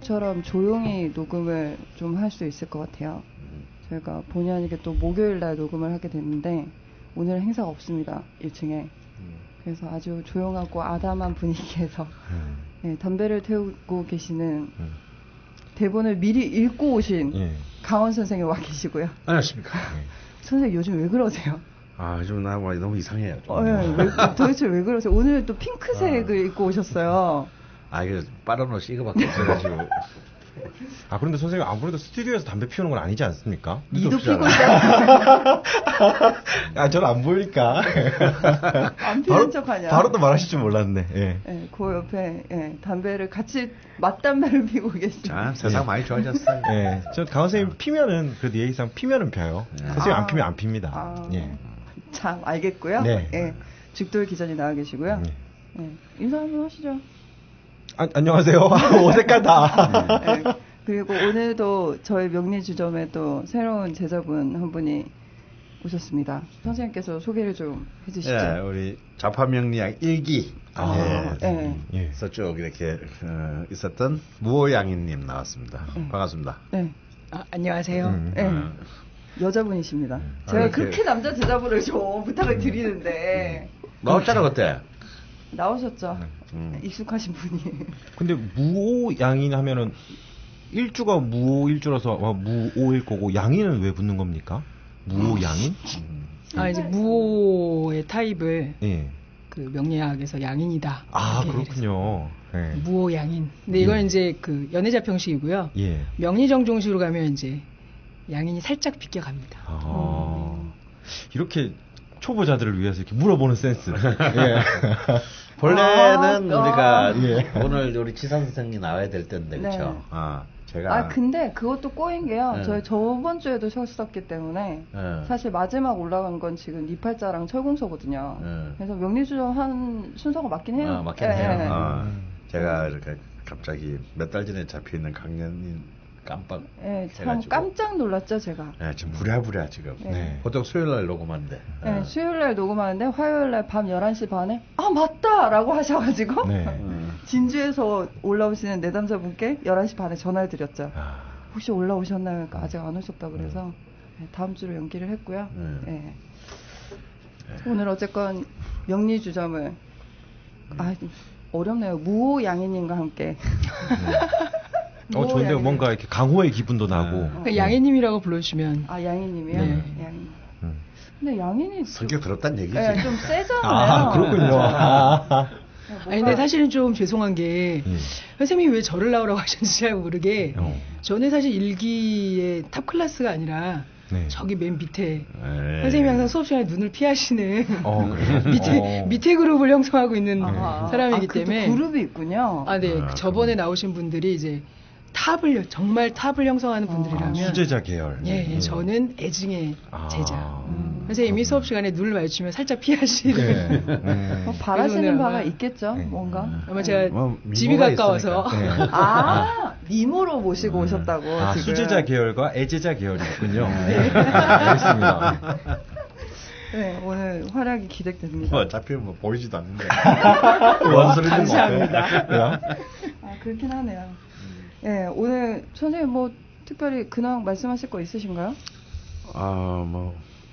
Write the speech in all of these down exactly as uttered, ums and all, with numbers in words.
저처럼 조용히 녹음을 좀 할 수 있을 것 같아요. 저희가 본의 아니게 또 목요일 날 녹음을 하게 됐는데 오늘 행사가 없습니다. 일 층에. 그래서 아주 조용하고 아담한 분위기에서 음. 네, 담배를 태우고 계시는 음. 대본을 미리 읽고 오신 예. 강원 선생님 와 계시고요. 안녕하십니까. 선생님 요즘 왜 그러세요? 아, 요즘 나 너무 이상해요. 어, 예, 왜, 도대체 왜 그러세요? 오늘 또 핑크색을 아. 입고 오셨어요. 아, 이거 빠른 옷이 이거밖에 없어가지고. 아, 그런데 선생님 아무래도 스튜디오에서 담배 피우는 건 아니지 않습니까? 니도 피고 있잖아. 아, 저는 안 보이니까. 안 피는 척하냐. 바로 또 말하실 줄 몰랐네. 예. 예, 그 옆에 예, 담배를 같이 맞담배를 피고 계시죠. 자, 세상 많이 좋아졌어요. 예, 저 강원 선생님 피면은 그래도 예의상 피면은 펴요. 예. 선생님 아, 안 피면 안 핍니다. 아, 예. 참 알겠고요. 네. 예, 죽돌 기자님 나와 계시고요. 네. 예, 인사 한번 하시죠. 아, 안녕하세요. 어색하다. 네, 그리고 오늘도 저희 명리주점에 또 새로운 제자분 한 분이 오셨습니다. 선생님께서 소개를 좀 해주시죠. 예, 우리 좌파명리학 일기. 아, 예. 예. 그래서 쭉 이렇게 어, 있었던 무호양인님 나왔습니다. 네. 반갑습니다. 네. 아, 안녕하세요. 음. 네. 음. 여자분이십니다. 음. 제가 아, 그렇게 남자 제자분을 좀 부탁을 드리는데. 나왔잖아 그때. 나오셨죠. 음. 익숙하신 분이. 근데 무오양인 하면은 일주가 무오일주라서 무오일 거고 양인은 왜 붙는 겁니까? 무오양인? 아, 이제 무오의 타입을 예. 그 명리학에서 양인이다. 아, 그렇군요. 네. 무오양인. 근데 이건 예. 이제 그 연애자평식이고요. 예. 명리정종식으로 가면 이제 양인이 살짝 비껴갑니다. 아, 음. 이렇게 초보자들을 위해서 이렇게 물어보는 센스. 예. 본래는 아, 우리가 아. 예. 오늘 우리 지산 선생님이 나와야 될 텐데 그렇죠. 네. 아, 제가 아 근데 그것도 꼬인 게요. 네. 저희 저번 주에도 쉬었었기 때문에 네. 사실 마지막 올라간 건 지금 니팔자랑 철공서거든요. 네. 그래서 명리주점 한 순서가 맞긴 해요. 아, 맞긴 네. 해요. 아, 제가 이렇게 갑자기 몇 달 전에 잡혀 있는 강연인 깜빡. 네, 참 깜짝 놀랐죠, 제가. 네, 지금 부랴부랴 지금. 네. 보통 수요일 날 녹음하는데. 네, 네. 수요일 날 녹음하는데 화요일 날 밤 열한 시 반에 아, 맞다라고 하셔가지고 네. 진주에서 올라오시는 내담자분께 열한 시 반에 전화를 드렸죠. 아. 혹시 올라오셨나요? 그러니까 아직 안 오셨다 그래서 네, 다음 주로 연기를 했고요. 네. 네. 네. 오늘 어쨌건 명리주점을 음. 아, 어렵네요. 무호양이님과 함께. 어, 좋은데 뭔가 이렇게 강호의 기분도 나고. 네. 양이님이라고 불러주시면. 아, 양이님이요? 네. 양이. 음. 근데 양이님. 성격 더럽단 얘기지. 네, 좀 세잖아요. 아, 그렇군요. 아. 아니, 근데 사실은 좀 죄송한 게, 음. 선생님이 왜 저를 나오라고 하셨는지 잘 모르게, 어. 저는 사실 일기의 탑 클래스가 아니라, 네. 저기 맨 밑에 에이. 선생님이 항상 수업 시간에 눈을 피하시는 어, 밑에 어. 밑에 그룹을 형성하고 있는 아, 사람이기 아, 때문에 그룹이 있군요. 아, 네. 아, 저번에 나오신 분들이 이제 탑을 정말 탑을 형성하는 분들이라면 아, 수제자 계열. 예, 예, 저는 애증의 아, 제자. 음. 선생님이 수업 시간에 눈을 마주치면 살짝 피하시는. 네. 음. 뭐 바라시는 바가 있겠죠, 네. 뭔가. 아마 제가 뭐, 집이 가까워서. 네. 아, 미모로 모시고 음. 오셨다고. 아, 지금. 수제자 계열과 애제자 계열이 있군요. 네. 알겠습니다. 네, 오늘 활약이 기대됩니다. 뭐 어차피 뭐 보이지도 않는데. 원소리는 감사합니다. 아, 그렇긴 하네요. 네, 오늘 선생님 뭐 특별히 근황 말씀하실 거 있으신가요? 아, 뭐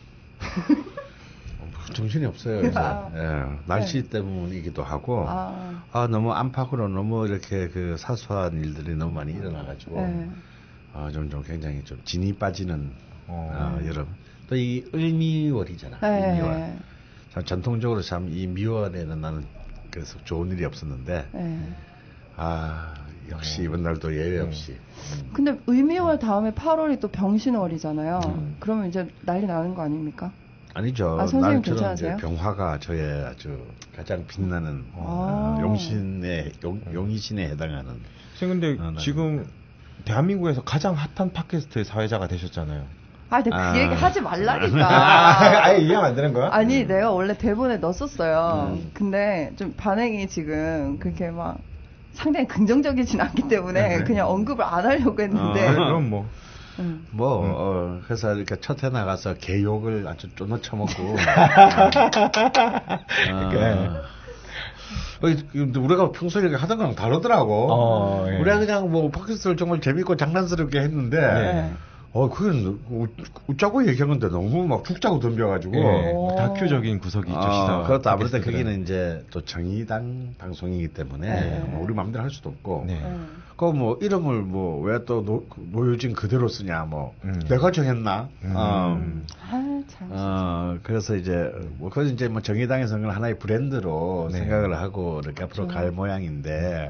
정신이 없어요. 그래서 아, 예, 날씨 네. 때문이기도 하고 아. 아, 너무 안팎으로 너무 이렇게 그 사소한 일들이 너무 많이 일어나가지고 네. 아, 좀, 좀 굉장히 좀 진이 빠지는 어. 어, 여름. 또 이 을미월이잖아. 네. 을미월. 참 전통적으로 참 이 미월에는 나는 그래서 좋은 일이 없었는데 네. 아. 역시 이번 날도 예외 없이. 음. 근데 을미월 다음에 팔월이 또 병신월이잖아요. 음. 그러면 이제 난리 나는 거 아닙니까? 아니죠. 아, 선생님 괜찮으세요? 병화가 저의 아주 가장 빛나는 아. 어, 용신의 용, 용이신에 해당하는. 선생님 근데 어, 지금 대한민국에서 가장 핫한 팟캐스트의 사회자가 되셨잖아요. 아, 근데 그 아. 얘기 하지 말라니까. 아예 이해하면 안 되는 거야? 아니, 음. 내가 원래 대본에 넣었었어요. 음. 근데 좀 반응이 지금 그렇게 막 상당히 긍정적이진 않기 때문에 네. 그냥 언급을 안 하려고 했는데. 아, 그럼 뭐. 음. 뭐, 음. 어, 그래서 이렇게 첫 해 나가서 개욕을 아주 쫀어 쳐먹고. 어, 근데 우리가 평소에 이렇게 하던 거랑 다르더라고. 어, 예. 우리가 그냥 뭐 팟캐스트를 정말 재밌고 장난스럽게 했는데, 예. 어, 그건 웃자고 얘기한 건데 너무 막 죽자고 덤벼가지고. 예. 다큐적인 구석이 있죠, 시사. 어, 그것도 아무래도 거기는 이제 또 정의당 방송이기 때문에 네. 뭐 우리 마음대로 할 수도 없고. 네. 그 뭐 이름을 뭐 왜 또 노유진 그대로 쓰냐 뭐 음. 내가 정했나? 음. 어. 아, 참. 어, 그래서 이제 뭐 그건 이제 뭐 정의당에서는 하나의 브랜드로 네. 생각을 하고 이렇게 앞으로 갈 모양인데.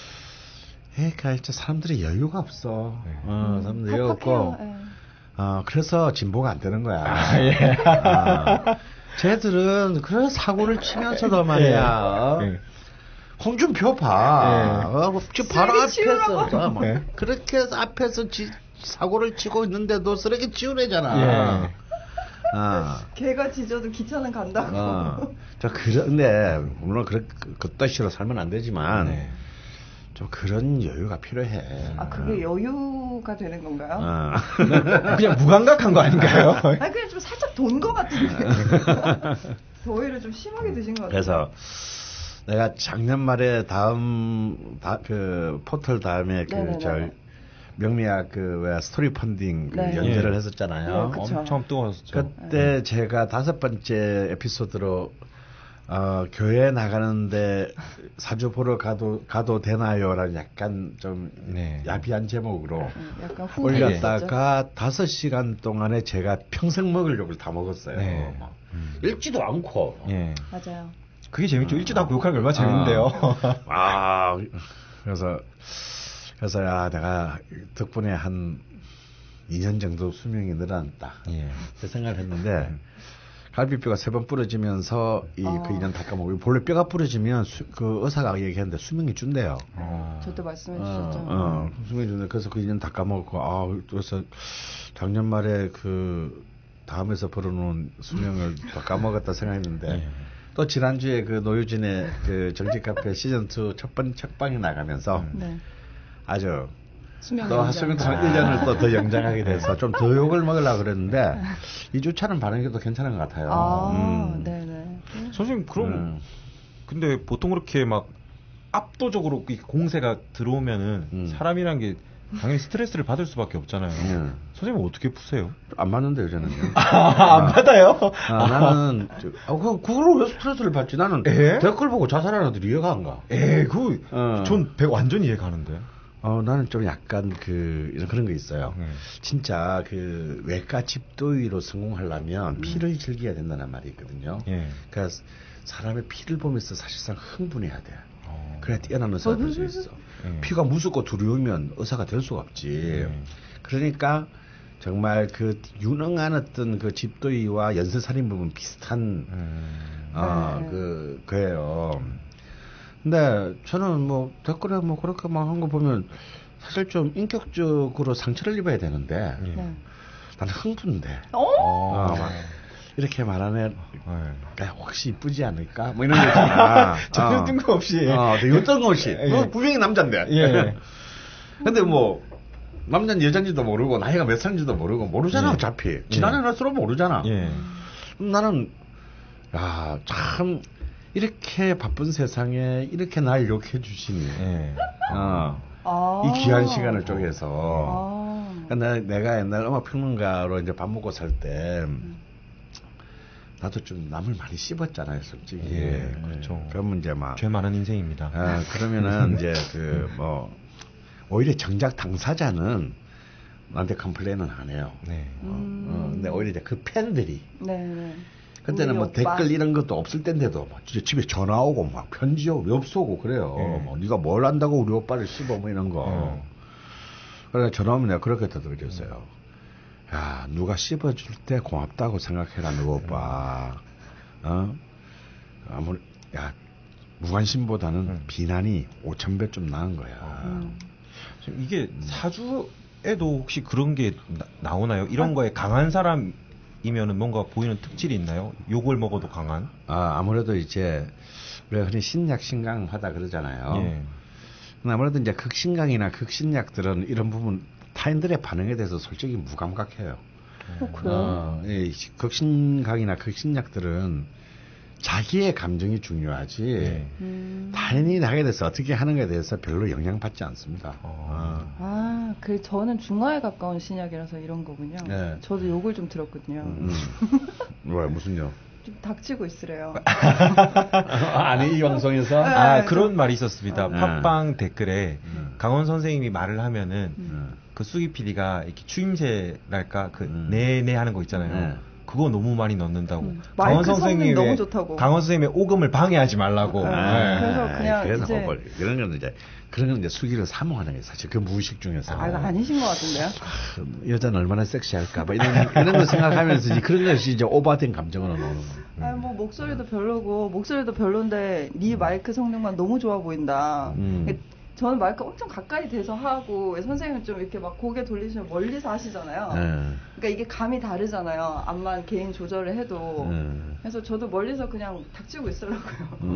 그러니까 진짜 사람들이 여유가 없어. 네. 어, 사람들이 여유가 없고. 네. 어, 그래서 진보가 안 되는 거야. 아, 예. 어, 쟤들은 그래 사고를 치면서도 말이야. 네. 홍준표 봐. 네. 어, 지금 바로 앞에서 뭐, 네. 그렇게 해서 앞에서 지, 사고를 치고 있는데도 쓰레기 치우래잖아. 예. 어. 걔가 지져도 기차는 간다고. 어. 자, 그런데 물론 그렇 그따시로 살면 안 되지만. 네. 좀 그런 여유가 필요해. 아, 그게 여유가 되는 건가요? 어. 그냥 무감각한 거 아닌가요? 아니, 그냥 좀 살짝 돈 거 같은데. 더위를 좀 심하게 드신 것 같아요. 그래서 내가 작년 말에 다음, 다, 그, 포털 다음에 그, 저, 명미학 그, 왜, 스토리 펀딩 그 네. 연재를 예. 했었잖아요. 네, 엄청 뜨거웠었죠. 그때 네. 제가 다섯 번째 에피소드로 어, 교회 나가는데 사주 보러 가도, 가도 되나요?라는 약간 좀 네. 야비한 제목으로 약간 올렸다가 다섯 시간 동안에 제가 평생 먹을 욕을 다 먹었어요. 네. 막 음. 읽지도 않고. 네. 맞아요. 그게 재밌죠. 읽지도 않고 욕하는 게 얼마나 재밌는데요. 아, 그래서, 그래서 야, 내가 덕분에 한 이 년 정도 수명이 늘어났다. 예. 그 생각을 했는데, 갈비뼈가 세 번 부러지면서 이 어. 그 이 년 닦아먹고 본래 뼈가 부러지면 수, 그 의사가 얘기했는데 수명이 준대요. 어. 저도 말씀해 주셨죠. 어, 어, 수명이 준대. 그래서 그 이 년 닦아먹고 아 그래서 작년 말에 그 다음에서 벌어놓은 수명을 닦아먹었다 생각했는데 네. 또 지난주에 그 노유진의 그 정직 카페 시즌 투 첫 번 첫 방에 나가면서 네. 아주 또 수명 동안 일 년을 또 더 연장하게 돼서 좀 더 욕을 먹으려고 그랬는데 이 주차는 반응이 또 괜찮은 것 같아요. 아, 음. 네네. 선생님 그럼 음. 근데 보통 그렇게 막 압도적으로 공세가 들어오면은 음. 사람이란 게 당연히 스트레스를 받을 수밖에 없잖아요. 음. 선생님은 어떻게 푸세요? 안 받는데요, 저는요. 아, 안 받아요? 아, 나는 아, 그 그걸 왜 스트레스를 받지? 나는 에? 댓글 보고 자살하는 애들 이해가 안 가. 에, 그 전 어. 완전 이해 가는데. 어, 나는 좀 약간 그, 이런 그런 거 있어요. 음. 진짜 그 외과 집도의로 성공하려면 음. 피를 즐겨야 된다는 말이 있거든요. 예. 그러니까 사람의 피를 보면서 사실상 흥분해야 돼. 어. 그래야 뛰어난 의사가 될 수 있어. 예. 피가 무섭고 두려우면 의사가 될 수가 없지. 예. 그러니까 정말 그 유능한 어떤 그 집도의와 연쇄살인범은 비슷한, 음. 어, 네. 그, 그예요. 근데 저는 뭐 댓글에 뭐 그렇게 막 한 거 보면 사실 좀 인격적으로 상처를 입어야 되는데 네. 나는 흥분돼. 어, 막 이렇게 말하면 네. 혹시 이쁘지 않을까? 뭐 이런 거 있잖아. 전혀 어. 뜬금없이. 어, 되게 뜬금없이. 예. 뭐 분명히 남잔데. 예. 근데 뭐 남자는 여잔지도 모르고 나이가 몇 살인지도 모르고 모르잖아 예. 어차피. 지난해 예. 날수록 모르잖아. 예. 나는 야 참. 이렇게 바쁜 세상에 이렇게 날 욕해 주시니, 네. 어, 아~ 이 귀한 시간을 쪼개서. 아~ 그러니까 내가 옛날 음악 평론가로 이제 밥 먹고 살 때, 나도 좀 남을 많이 씹었잖아요, 솔직히. 예, 그렇죠. 그러면 이제 막. 죄 많은 인생입니다. 아, 그러면은 이제 그, 뭐, 오히려 정작 당사자는 나한테 컴플레인은 안 해요. 네. 어, 음~ 어, 근데 오히려 이제 그 팬들이. 네. 그때는 뭐 댓글 오빠. 이런 것도 없을 때인데도 막 진짜 집에 전화 오고 막 편지 오고 엽서 오고 그래요. 네. 뭐 네가 뭘 안다고 우리 오빠를 씹어 뭐 이런 거. 네. 그래서 전화 오면 내가 그렇게 되돌렸어요. 야 누가 씹어줄 때 고맙다고 생각해라 누구 오빠. 어? 아무리 야 무관심보다는 음. 비난이 오천 배 좀 나은 거야. 음. 지금 이게 음. 사주에도 혹시 그런 게 나, 나오나요? 이런 아. 거에 강한 사람 이면은 뭔가 보이는 특질이 있나요? 욕을 먹어도 강한? 아, 아무래도 이제 우리가 흔히 신약 신강하다 그러잖아요. 예. 아무래도 이제 극신강이나 극신약들은 이런 부분 타인들의 반응에 대해서 솔직히 무감각해요. 어, 그래요? 어, 이 극신강이나 극신약들은 자기의 감정이 중요하지 네. 음. 타인이 하게 돼서 어떻게 하는가에 대해서 별로 영향받지 않습니다. 어. 아, 그 저는 중화에 가까운 신약이라서 이런 거군요. 네. 저도 욕을 좀 들었거든요. 음. 왜 무슨요? 좀 닥치고 있으래요. 아니 이 방송에서 네, 아 그런 좀... 말이 있었습니다. 네. 팟빵 댓글에 음. 강원 선생님이 말을 하면은 음. 그 수기 피디가 이렇게 추임새랄까 그 음. 네네 하는 거 있잖아요. 네. 그거 너무 많이 넣는다고. 음. 강원 선생님의 너무 좋다고. 강원 선생님의 오금을 방해하지 말라고. 네. 네. 그래서 그냥 그래서 이제 뭐, 그런 건 이제 그런 건 이제 수기를 사모하는 게 사실 그 무의식 중에서. 아, 아니신 것 같은데요? 아, 여자는 얼마나 섹시할까, 뭐 이런 이런 거 생각하면서 이제 그런 것이 이제 오버된 감정으로 나오는 거. 음. 아니 뭐 목소리도 별로고 목소리도 별론데 네 마이크 성능만 너무 좋아 보인다. 음. 저는 마이크 엄청 가까이 대서 하고 선생님은 좀 이렇게 막 고개 돌리시면 멀리서 하시잖아요. 네. 그러니까 이게 감이 다르잖아요. 암만 개인 조절을 해도. 네. 그래서 저도 멀리서 그냥 닥치고 있으려고요.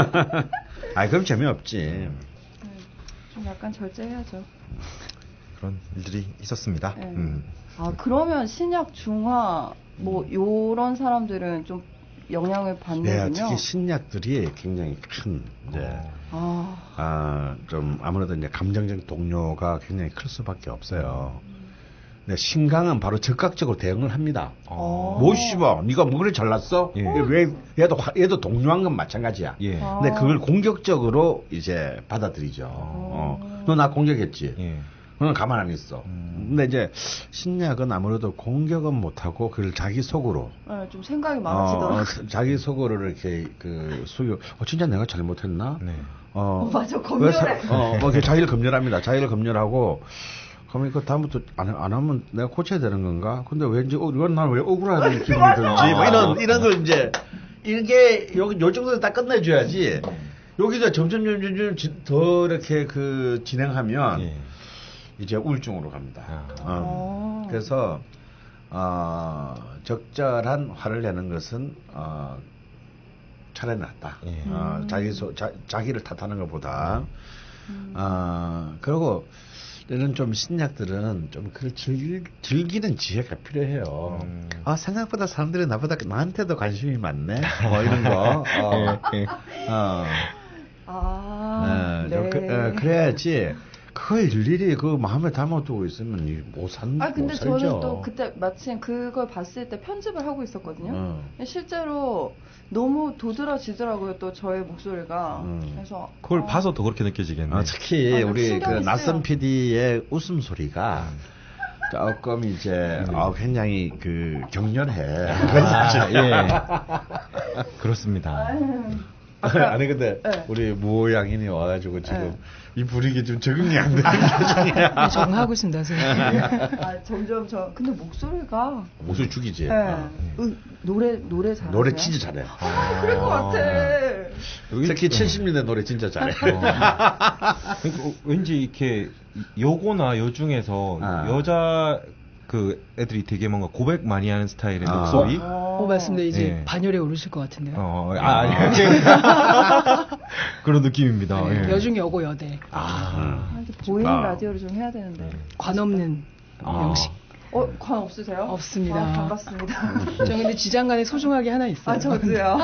아 그럼 재미없지. 네. 좀 약간 절제해야죠. 그런 일들이 있었습니다. 네. 음. 아 그러면 신약 중화 뭐 요런 사람들은 좀 영향을 받는군요. 네, 특히 신약들이 굉장히 큰 이제 아, 아, 좀 아무래도 이제 감정적 동료가 굉장히 클 수밖에 없어요. 네, 신강은 바로 적극적으로 대응을 합니다. 어. 뭐 씨발, 네가 뭐 그래 잘났어? 예. 왜 얘도 얘도 동료한 건 마찬가지야. 예. 아. 근데 그걸 공격적으로 이제 받아들이죠. 어, 너 나 공격했지. 예. 너는 가만 안 있어. 음. 근데 이제 신약은 아무래도 공격은 못하고 그걸 자기 속으로. 네, 좀 생각이 많으시더라고요. 어, 어, 자기 속으로 이렇게 그 수요. 어, 진짜 내가 잘못했나? 네. 어, 어 맞아 검열해. 어, 뭐 자기를 검열합니다. 자기를 검열하고. 그러면 그 다음부터 안, 안 하면 내가 고쳐야 되는 건가? 근데 왠지 어, 이건 난 왜 억울하다는 기분이 들지? 뭐 이런 이런 걸 이제 이게 요, 요 정도에서 딱 끝내줘야지. 여기서 점점 점점 점점 더 이렇게 그 진행하면. 예. 이제 우울증으로 갑니다. 아. 음, 그래서 어, 적절한 화를 내는 것은 어, 차라리 낫다. 예. 어, 자기 소, 자, 자기를 탓하는 것보다. 음. 어, 그리고 이런 좀 신약들은 좀 그걸 즐기, 즐기는 지혜가 필요해요. 음. 아 생각보다 사람들이 나보다 나한테도 관심이 많네. 뭐 이런 거. 어, 어. 아, 네. 네. 그, 어, 그래야지. 그걸 일일이 그 마음에 담아두고 있으면 못 산, 아, 근데 못 저는 살죠. 또 그때 마침 그걸 봤을 때 편집을 하고 있었거든요. 음. 실제로 너무 도드라지더라고요, 또 저의 목소리가. 음. 그래서. 그걸 어. 봐서 더 그렇게 느껴지겠네요. 아, 특히 아, 우리 그 낯선 피디의 웃음소리가 조금 이제, 음. 어, 굉장히 그 격렬해. 아, 예. 그렇습니다. 아니 근데 네. 우리 무호양인이 와가지고 지금 네. 이 분위기 좀 적응이 안 되는 표정이야. 적응하고 있습니다, 선생님. 아, 점점 저 근데 목소리가 목소리 죽이지. 네. 아. 으, 노래 노래 잘해요. 노래 진짜 잘해. 아, 그럴 것 같아. 특히 칠십 년대 노래 진짜 잘해. 어. 그러니까 왠지 이렇게 여고나 여중에서 아. 여자 그 애들이 되게 뭔가 고백 많이 하는 스타일의 아. 목소리. 어, 맞습니다. 이제 네. 반열에 오르실 것 같은데요. 어, 아, 아니, 그런 느낌입니다. 네, 예. 여중 여고 여대. 아, 아 보이는 아. 라디오를 좀 해야 되는데. 관 없는 아. 명식. 어, 관 없으세요? 없습니다. 아, 반갑습니다. 저 근데 지장간에 소중하게 하나 있어요. 아, 저도요.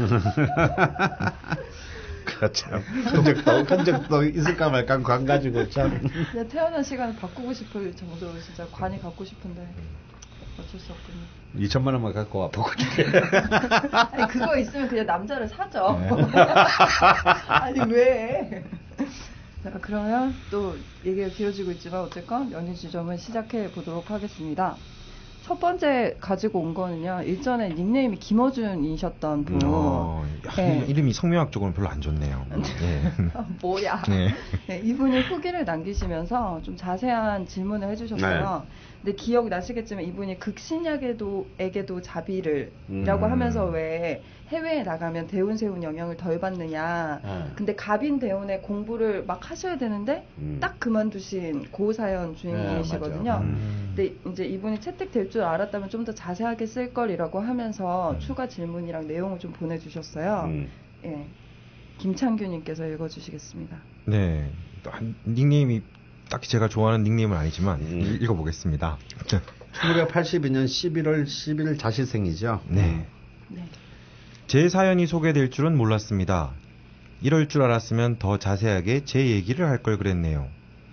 참 흔적도 흔적도 있을까 말까 관 가지고 참. 그냥 태어난 시간을 바꾸고 싶을 정도로 진짜 관이 갖고 싶은데 어쩔 수 없군요. 이천만 원만 갖고 와 바꿔줄게. 아니 그거 있으면 그냥 남자를 사죠. 아니 왜? 자 그러면 또 얘기가 길어지고 있지만 어쨌건 연희 지점을 시작해 보도록 하겠습니다. 첫 번째 가지고 온 거는요. 일전에 닉네임이 김어준이셨던 분. 어, 네. 이름이 성명학적으로는 별로 안 좋네요. 네. 뭐야. 네. 네, 이분이 후기를 남기시면서 좀 자세한 질문을 해주셨어요. 네. 근데 기억 나시겠지만 이분이 극신약에도 에게도 자비를 음. 라고 하면서 왜 해외에 나가면 대운 세운 영향을 덜 받느냐. 음. 근데 갑인 대운에 공부를 막 하셔야 되는데 음. 딱 그만두신 고사연 주인이시거든요. 네, 음. 근데 이제 이분이 채택될 줄 알았다면 좀 더 자세하게 쓸 걸이라고 하면서 음. 추가 질문이랑 내용을 좀 보내주셨어요. 음. 예, 김창규님께서 읽어주시겠습니다. 네, 닉네임이 딱히 제가 좋아하는 닉네임은 아니지만 음. 읽어보겠습니다. 천구백팔십이 년 십일월 십일 자시생이죠. 네. 네. 제 사연이 소개될 줄은 몰랐습니다. 이럴 줄 알았으면 더 자세하게 제 얘기를 할 걸 그랬네요.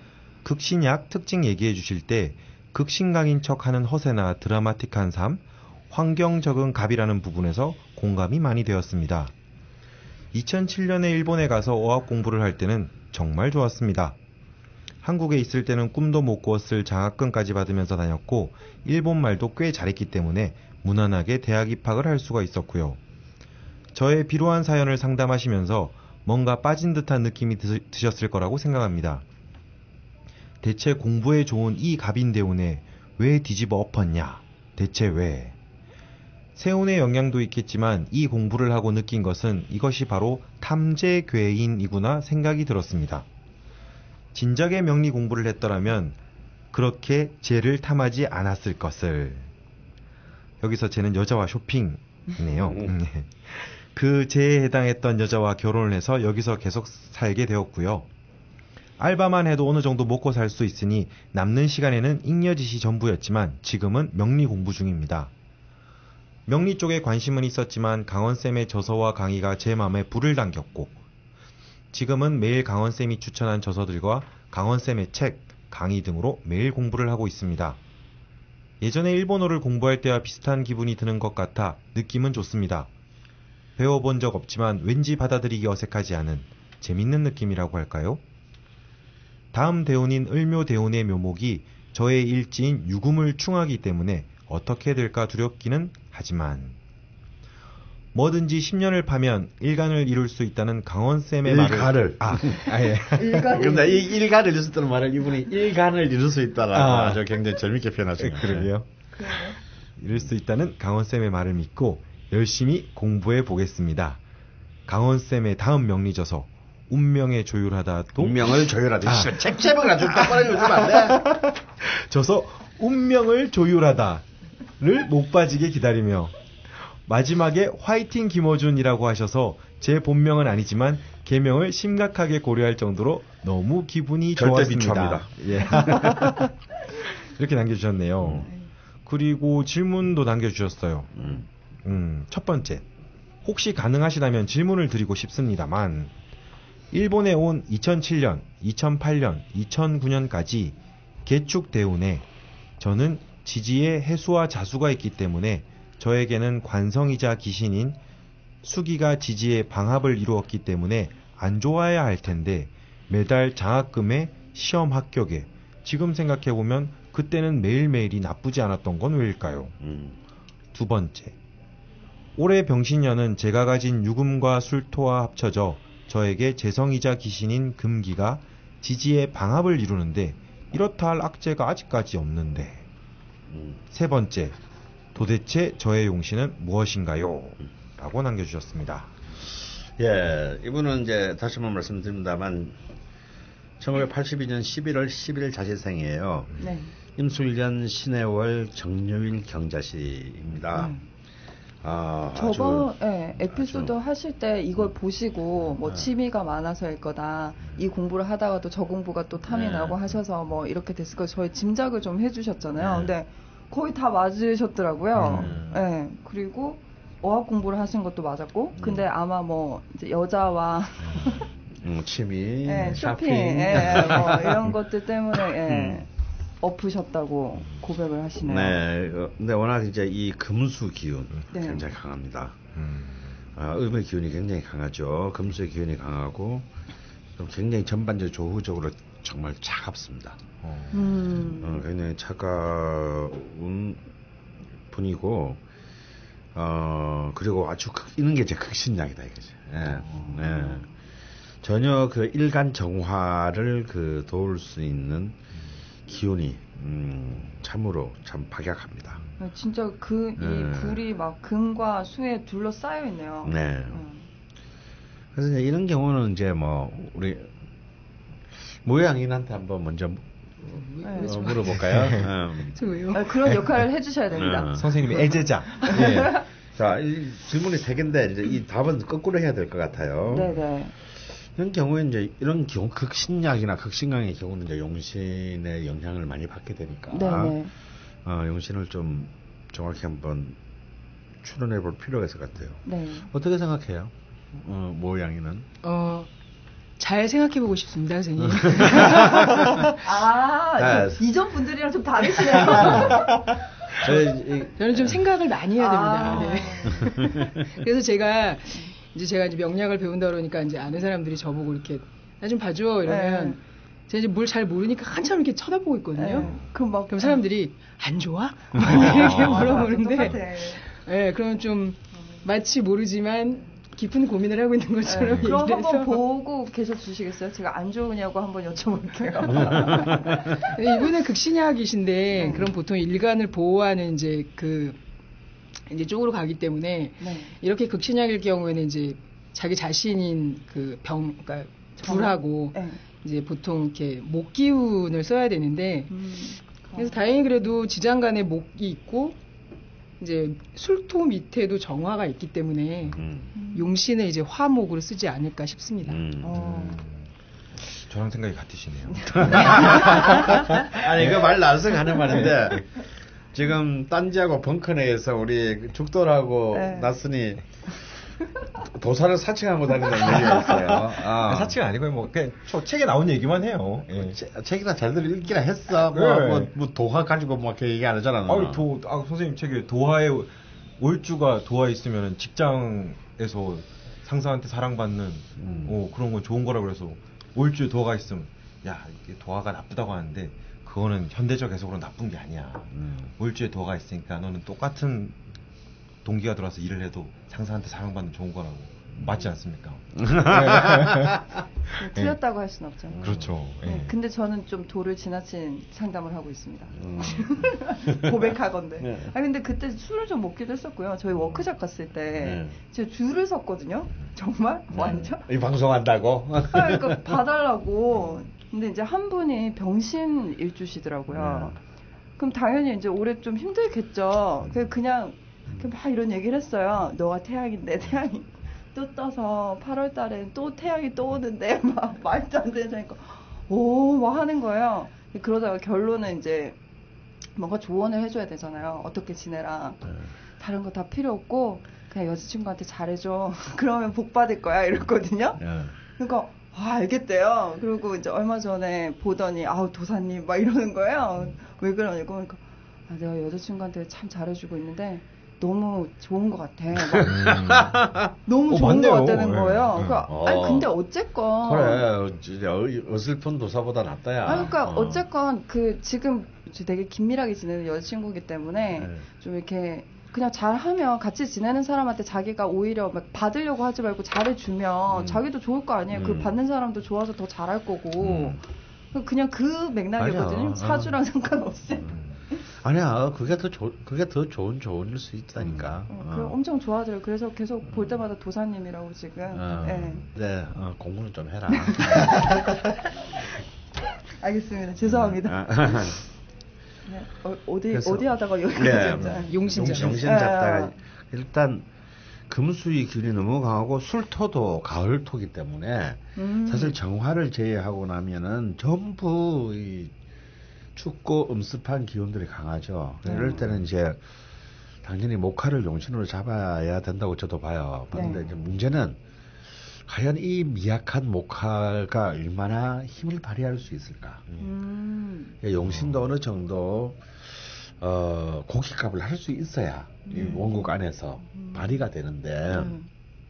극신약 특징 얘기해 주실 때 극신강인 척하는 허세나 드라마틱한 삶, 환경 적응 갑이라는 부분에서 공감이 많이 되었습니다. 이천칠 년에 일본에 가서 어학 공부를 할 때는 정말 좋았습니다. 한국에 있을 때는 꿈도 못 꾸었을 장학금까지 받으면서 다녔고 일본 말도 꽤 잘했기 때문에 무난하게 대학 입학을 할 수가 있었고요. 저의 비루한 사연을 상담하시면서 뭔가 빠진 듯한 느낌이 드, 드셨을 거라고 생각합니다. 대체 공부에 좋은 이 갑인대운에 왜 뒤집어 엎었냐? 대체 왜? 세운의 영향도 있겠지만 이 공부를 하고 느낀 것은 이것이 바로 탐재괴인이구나 생각이 들었습니다. 진작에 명리 공부를 했더라면 그렇게 죄를 탐하지 않았을 것을. 여기서 죄는 여자와 쇼핑이네요. 그 죄에 해당했던 여자와 결혼을 해서 여기서 계속 살게 되었고요. 알바만 해도 어느 정도 먹고 살 수 있으니 남는 시간에는 잉여짓이 전부였지만 지금은 명리 공부 중입니다. 명리 쪽에 관심은 있었지만 강원쌤의 저서와 강의가 제 마음에 불을 당겼고 지금은 매일 강원쌤이 추천한 저서들과 강원쌤의 책, 강의 등으로 매일 공부를 하고 있습니다. 예전에 일본어를 공부할 때와 비슷한 기분이 드는 것 같아 느낌은 좋습니다. 배워본 적 없지만 왠지 받아들이기 어색하지 않은 재밌는 느낌이라고 할까요? 다음 대운인 을묘대운의 묘목이 저의 일지인 유금을 충하기 때문에 어떻게 될까 두렵기는 하지만 뭐든지 십 년을 파면 일간을 이룰 수 있다는 강원쌤의 말을 일가를 아, 아 예. 일간 근데 이 일간을 이룰 수 있다는 말을 이분이 일간을 이룰 수 있다라고 아, 아주 굉장히 재밌게 표현하셨네요. 그러게요. 이룰 수 있다는 강원쌤의 말을 믿고 열심히 공부해 보겠습니다. 강원쌤의 다음 명리저서 운명에 조율하다도 운명을 조율하다. 아. 책 제목을 아주 똑바로 읽으면 안 돼. 저서 운명을 조율하다를 못 빠지게 기다리며 마지막에 화이팅 김어준이라고 하셔서 제 본명은 아니지만 개명을 심각하게 고려할 정도로 너무 기분이 좋았습니다. 예. 이렇게 남겨주셨네요. 음. 그리고 질문도 남겨주셨어요. 음. 음, 첫 번째, 혹시 가능하시다면 질문을 드리고 싶습니다만 일본에 온 이천칠 년, 이천팔 년, 이천구 년까지 개축대운에 저는 지지에 해수와 자수가 있기 때문에 저에게는 관성이자 기신인 수기가 지지에 방합을 이루었기 때문에 안 좋아야 할 텐데 매달 장학금에 시험 합격에 지금 생각해보면 그때는 매일매일이 나쁘지 않았던 건 왜일까요? 음. 두 번째, 올해 병신년은 제가 가진 유금과 술토와 합쳐져 저에게 재성이자 기신인 금기가 지지의 방합을 이루는데 이렇다 할 악재가 아직까지 없는데. 음. 세 번째, 도대체 저의 용신은 무엇인가요? 라고 남겨주셨습니다. 예, 이분은 이제 다시 한번 말씀드립니다만 천구백팔십이 년 십일월 십일 자제생이에요. 네. 임술년 신해월 정묘일 경자시입니다. 음. 아, 저번 예, 에피소드 아주, 하실 때 이걸 음, 보시고 뭐 네. 취미가 많아서일 거다. 이 공부를 하다가도 저 공부가 또 탐이 네. 나고 하셔서 뭐 이렇게 됐을 거 저희 짐작을 좀 해주셨잖아요. 네. 근데 거의 다 맞으셨더라고요. 음. 예. 그리고 어학 공부를 하신 것도 맞았고, 음. 근데 아마 뭐 이제 여자와 음, 취미, 예, 쇼핑, 예, 뭐 이런 것들 때문에 예, 엎으셨다고 고백을 하시네요. 네, 근데 워낙 이제 이 금수 기운 네. 굉장히 강합니다. 음. 아, 음의 기운이 굉장히 강하죠. 금수의 기운이 강하고 굉장히 전반적으로 조후적으로 정말 차갑습니다. 어. 음. 어, 굉장히 차가운 분이고, 어, 그리고 아주 극, 이런 게 제 극신약이다, 이거지. 예. 어. 예. 전혀 그 일간 정화를 그 도울 수 있는 기운이, 음, 참으로 참 박약합니다. 진짜 그, 이 예. 불이 막 금과 수에 둘러싸여 있네요. 네. 음. 그래서 이제 이런 경우는 이제 뭐, 우리, 모양인한테 한번 먼저 네, 어, 물어볼까요? 음. 아, 그런 역할을 해주셔야 됩니다. 음. 선생님의 애제자. 네. 자, 이 질문이 세 개인데 이제 이 답은 거꾸로 해야 될 것 같아요. 네네. 이런 경우에 이제 이런 경우 극신약이나 극신강의 경우는 이제 용신의 영향을 많이 받게 되니까, 네네. 어, 용신을 좀 정확히 한번 출연해 볼 필요가 있을 것 같아요. 네. 어떻게 생각해요? 어, 모양이는? 어, 잘 생각해보고 싶습니다, 선생님. 아, 네. 이전 분들이랑 좀 다르시네요. 저는 좀 생각을 많이 해야 됩니다. 아. 네. 그래서 제가 이제 제가 이제 명략을 배운다 그러니까 이제 아는 사람들이 저보고 이렇게 나 좀 봐줘 이러면 네. 제가 이제 뭘 잘 모르니까 한참 이렇게 쳐다보고 있거든요. 네. 그럼 막 그럼 사람들이 안 좋아? 아, 이렇게 물어보는데, 네, 그러면 좀 마치 모르지만 깊은 고민을 하고 있는 것처럼 네. 그럼 한번 보고 계셔 주시겠어요? 제가 안 좋으냐고 한번 여쭤볼게요. 이분은 극신약이신데 음. 그럼 보통 일간을 보호하는 이제 그 이제 쪽으로 가기 때문에 네. 이렇게 극신약일 경우에는 이제 자기 자신인 그 병, 그러니까 불하고 네. 이제 보통 이렇게 목 기운을 써야 되는데 음. 그래서 다행히 그래도 지장간에 목이 있고 이제 술토 밑에도 정화가 있기 때문에 음. 용신을 이제 화목으로 쓰지 않을까 싶습니다. 음. 어. 저랑 생각이 같으시네요. 아니 그 말 나와서 하는 말인데 지금 딴지하고 벙커내에서 우리 죽돌하고 네. 났으니 도사를 사칭하고 다니는 얘기가 있어요. 아. 사칭 아니고 뭐 그냥 저 책에 나온 얘기만 해요. 예. 책이나 잘들 읽기나 했어. 뭐, 네. 뭐, 뭐 도화 가지고 뭐 이렇게 얘기 안 하잖아. 아, 도, 아 선생님 책에 도화에 올주가 도화에 있으면 직장에서 상사한테 사랑받는 음. 어, 그런 건 좋은 거라 그래서 올주에 도화가 있으면 야 이게 도화가 나쁘다고 하는데 그거는 현대적 해석으로 나쁜 게 아니야. 음. 올주에 도화가 있으니까 너는 똑같은 동기가 들어와서 일을 해도 상사한테 사랑받는 좋은 거라고 맞지 않습니까? 네. 틀렸다고 네. 할 수는 없잖아요. 그렇죠. 네. 네. 근데 저는 좀 도를 지나친 상담을 하고 있습니다. 음. 고백하건대. 네. 아 근데 그때 술을 좀 먹기도 했었고요. 저희 워크숍 갔을 때 네. 제가 줄을 섰거든요. 정말 네. 완전. 이 방송한다고? 아, 그러니까 봐달라고. 근데 이제 한 분이 병신 일주시더라고요. 네. 그럼 당연히 이제 올해 좀 힘들겠죠. 그냥 막 이런 얘기를 했어요. 너가 태양인데 태양이 또 떠서 팔월 달엔 또 태양이 또 오는데 막 말도 안 되니까 오 막 하는 거예요. 그러다가 결론은 이제 뭔가 조언을 해줘야 되잖아요. 어떻게 지내라. 네. 다른 거 다 필요 없고 그냥 여자친구한테 잘해줘. 그러면 복 받을 거야 이랬거든요. 네. 그러니까 아 알겠대요. 그리고 이제 얼마 전에 보더니 아우 도사님 막 이러는 거예요. 왜 그러냐고 그러니까 아, 내가 여자친구한테 참 잘해주고 있는데 너무 좋은 것 같아. 음. 너무 어, 좋은 맞네요. 것 같다는 거예요. 네. 그러니까, 어. 아니 근데 어쨌건 그래 어슬픈 도사보다 낫다야. 아니, 그러니까 어. 어쨌건 그 지금 되게 긴밀하게 지내는 여자친구이기 때문에 네. 좀 이렇게 그냥 잘하면 같이 지내는 사람한테 자기가 오히려 막 받으려고 하지 말고 잘해주면 음. 자기도 좋을 거 아니에요. 음. 그 받는 사람도 좋아서 더 잘할 거고 음. 그냥 그 맥락이거든요. 사주랑 어. 상관없이. 음. 아니야, 그게 더 좋, 그게 더 좋은 조언일 수 있다니까. 음, 어, 어. 엄청 좋아하더라고요. 그래서 계속 볼 때마다 도사님이라고 지금. 어, 네, 네 어, 공부는 좀 해라. 알겠습니다. 죄송합니다. 네, 어, 어디 어디 하다가 여기까지 네, 용신자. 용신 잡다가 일단 금수의 기운이 너무 강하고 술토도 가을토기 때문에 음. 사실 정화를 제외하고 나면은 전부 이 춥고 음습한 기운들이 강하죠. 음. 이럴 때는 이제 당연히 목화를 용신으로 잡아야 된다고 저도 봐요. 그런데 네. 이제 문제는 과연 이 미약한 목화가 얼마나 힘을 발휘할 수 있을까? 음. 용신도 어느 정도 어, 고깃값을 할 수 있어야 음. 이 원국 안에서 음. 발휘가 되는데 음.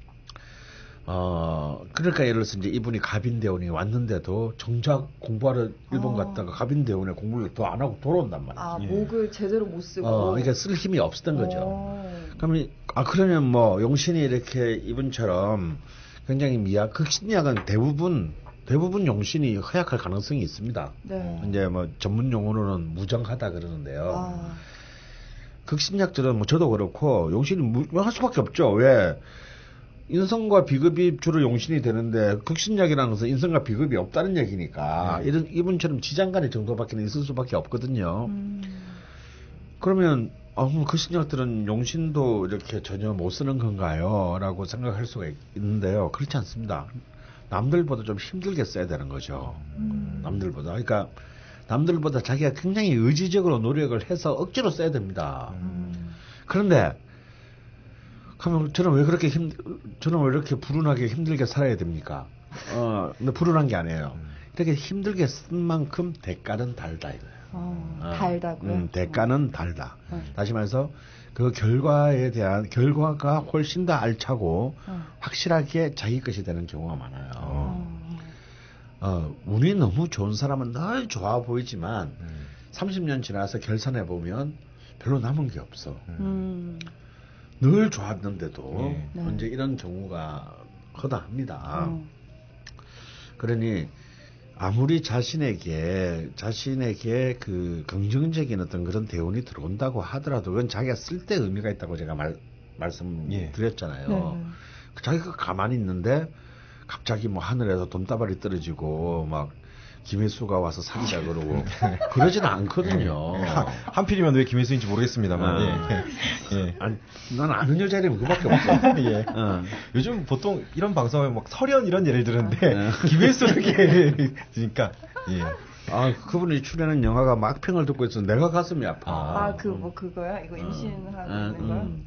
어, 그러니까 예를 들어서 이제 이분이 갑인대원이 왔는데도 정작 공부하러 일본 어. 갔다가 갑인대원에 공부를 더 안 하고 돌아온단 말이에요. 아, 예. 목을 제대로 못 쓰고. 어, 그러니까 쓸 힘이 없었던 거죠. 어. 그러면, 아, 그러면 뭐, 용신이 이렇게 이분처럼 굉장히 미약, 극신약은 대부분, 대부분 용신이 허약할 가능성이 있습니다. 네. 이제 뭐, 전문 용어로는 무정하다 그러는데요. 아. 극신약들은 뭐, 저도 그렇고, 용신이 무, 할 수밖에 없죠. 왜? 인성과 비급이 주로 용신이 되는데 극신약이라는 것은 인성과 비급이 없다는 얘기니까 네. 이런 이분처럼 지장간의 정도밖에 있을 수밖에 없거든요. 음. 그러면 아, 극신약들은 용신도 이렇게 전혀 못 쓰는 건가요? 라고 생각할 수가 있는데요. 그렇지 않습니다. 남들보다 좀 힘들게 써야 되는 거죠. 음. 남들보다. 그러니까 남들보다 자기가 굉장히 의지적으로 노력을 해서 억지로 써야 됩니다. 음. 그런데 그러면 저는 왜 그렇게 힘, 저는 왜 이렇게 불운하게 힘들게 살아야 됩니까? 어, 근데 불운한 게 아니에요. 이렇게 힘들게 쓴 만큼 대가는 달다 이거예요. 어, 어, 달다고요? 음, 대가는 달다. 어. 다시 말해서 그 결과에 대한 결과가 훨씬 더 알차고 어. 확실하게 자기 것이 되는 경우가 많아요. 어. 어, 운이 너무 좋은 사람은 늘 좋아 보이지만 음. 삼십 년 지나서 결산해 보면 별로 남은 게 없어. 음. 늘 좋았는데도 네. 현재 이런 경우가 허다합니다. 음. 그러니 아무리 자신에게 자신에게 그 긍정적인 어떤 그런 대운이 들어온다고 하더라도 그건 자기가 쓸 때 의미가 있다고 제가 말 말씀드렸잖아요. 예. 네. 자기가 가만히 있는데 갑자기 뭐 하늘에서 돈다발이 떨어지고 막 김혜수가 와서 사귀자 그러고 그러지는 않거든요. 한필이면 왜 김혜수인지 모르겠습니다만. 어. 예. 예. 아니, 난 아는 여자 이름 그밖에 없어. 예. 어. 요즘 보통 이런 방송에 막 설현 이런 예를 들었는데 어. 김혜수를 이렇게 그러니까 예. 아 그분이 출연한 영화가 막평을 듣고 있어 내가 가슴이 아파. 아 그 뭐 그거야? 이거 임신하는 어. 거야? 음.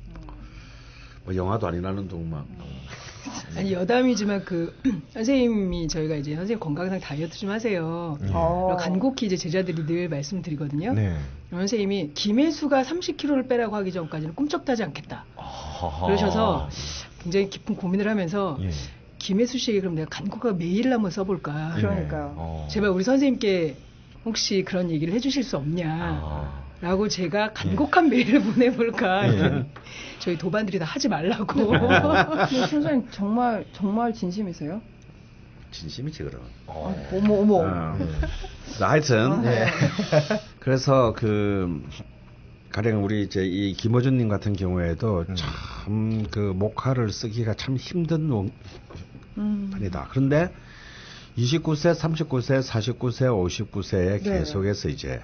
뭐 영화도 아니라는 동막. 아니 여담이지만 그 선생님이 저희가 이제 선생님 건강상 다이어트 좀 하세요. 네. 간곡히 이제 제자들이 늘 말씀드리거든요. 네. 선생님이 김혜수가 삼십 킬로그램를 빼라고 하기 전까지는 꿈쩍도 하지 않겠다. 아하하. 그러셔서 굉장히 깊은 고민을 하면서 예. 김혜수 씨에게 그럼 내가 간곡하게 메일을 한번 써볼까. 그러니까요. 어. 제발 우리 선생님께 혹시 그런 얘기를 해주실 수 없냐. 아. 라고 제가 간곡한 예. 메일을 보내볼까. 예. 저희 도반들이 다 하지 말라고. 근데 선생님 정말 정말 진심이세요? 진심이지 그럼. 어. 아, 어머 어머. 어. 하여튼 아, 네. 그래서 그 가령 우리 이제 이 김어준님 같은 경우에도 음. 참 그 목화를 쓰기가 참 힘든 음. 편이다. 그런데 이십구 세, 삼십구 세, 사십구 세, 오십구 세에 네. 계속해서 이제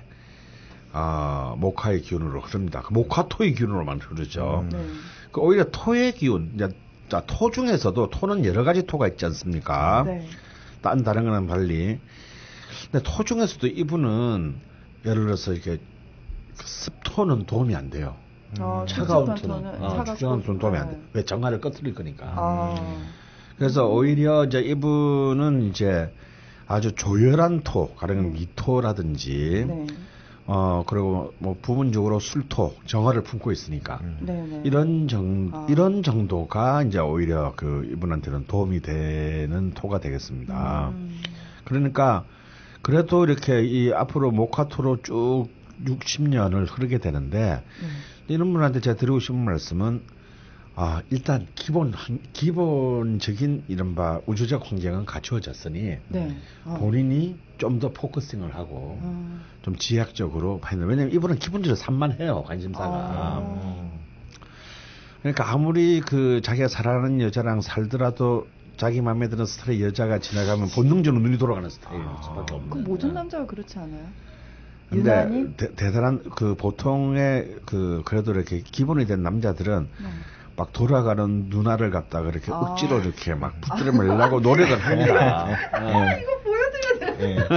아, 목화의 기운으로 흐릅니다. 그 목화토의 기운으로만 흐르죠. 음. 네. 그 오히려 토의 기운, 이제 자, 토 중에서도 토는 여러 가지 토가 있지 않습니까? 네. 딴 다른 거는 달리. 근데 토 중에서도 이분은 예를 들어서 이렇게 습토는 도움이 안 돼요. 음. 차가운 토는, 어, 추정한 토는 도움이 안 돼. 왜 정화를 꺼뜨릴 거니까. 아. 그래서 오히려 이제 이분은 이제 아주 조열한 토, 가령 미토라든지. 네. 어, 그리고 뭐 부분적으로 술토, 정화를 품고 있으니까. 음. 이런 정, 아. 이런 정도가 이제 오히려 그 이분한테는 도움이 되는 토가 되겠습니다. 음. 그러니까 그래도 이렇게 이 앞으로 목화토로 쭉 육십 년을 흐르게 되는데 음. 이런 분한테 제가 드리고 싶은 말씀은 아, 일단 기본, 기본적인 이른바 우주적 환경은 갖추어졌으니 네. 어. 본인이 좀 더 포커싱을 하고 어. 좀 지향적으로 봐야 돼요. 왜냐면 이분은 기본적으로 산만해요, 관심사가. 어. 그러니까 아무리 그 자기가 사랑하는 여자랑 살더라도 자기 마음에 드는 스타일의 여자가 지나가면 본능적으로 눈이 돌아가는 스타일일 수밖에 없는. 그 모든 남자가 그렇지 않아요? 근데 대, 대단한 그 보통의 그 그래도 이렇게 기본이 된 남자들은 네. 막 돌아가는 누나를 갖다가 이렇게 아. 억지로 이렇게 막 붙들어 매려고 노력을 합니다. 아, 이거 보여드려야 돼. 네.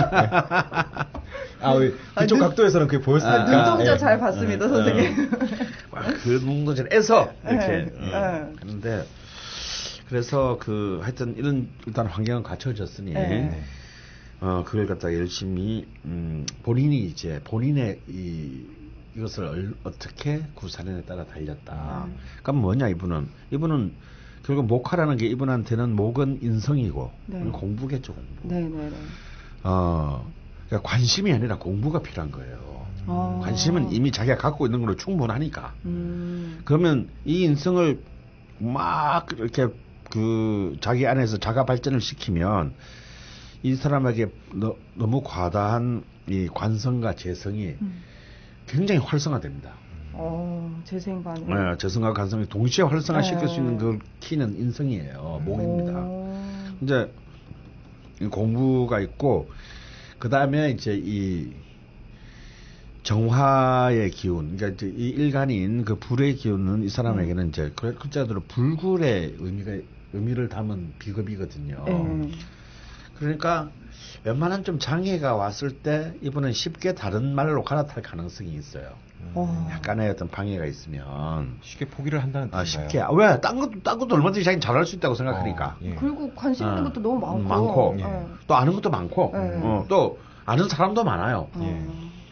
아, 왜 그쪽 눈, 각도에서는 그게 보였으니까. 눈동자 네. 잘 봤습니다, 네. 선생님. 그 눈동자에서 이렇게. 네. 음. 그런데 그래서 그 하여튼 이런 일단 환경은 갖춰졌으니 네. 어 그걸 갖다가 열심히 음 본인이 이제 본인의 이 이것을 어떻게 구사하느냐에 따라 달렸다. 음. 그러니까 뭐냐 이분은 이분은 결국 목화라는 게 이분한테는 목은 인성이고 네. 공부겠죠 공부. 네네네. 어 그러니까 관심이 아니라 공부가 필요한 거예요. 아. 관심은 이미 자기가 갖고 있는 걸로 충분하니까. 음. 그러면 이 인성을 막 이렇게 그 자기 안에서 자가 발전을 시키면 이 사람에게 너, 너무 과다한 이 관성과 재성이 음. 굉장히 활성화됩니다. 어, 재생관. 네, 재성과 관성이 동시에 활성화시킬 네. 수 있는 그 키는 인성이에요. 목입니다. 오. 이제 공부가 있고 그 다음에 이제 이 정화의 기운, 그러니까 이제 이 일간인 그 불의 기운은 이 사람에게는 음. 이제 글자대로 불굴의 의미가 의미를 담은 비급이거든요. 음. 그러니까 웬만한 좀 장애가 왔을 때 이분은 쉽게 다른 말로 갈아탈 가능성이 있어요. 음. 약간의 어떤 방해가 있으면 쉽게 포기를 한다는 뜻인가요? 아, 쉽게. 왜? 딴 것도, 딴 것도 얼마든지 자기는 잘할 수 있다고 생각하니까. 어, 예. 그리고 관심 있는 것도 어, 너무 많고. 많고. 예. 또 아는 것도 많고. 예. 어, 또 아는 사람도 많아요. 예.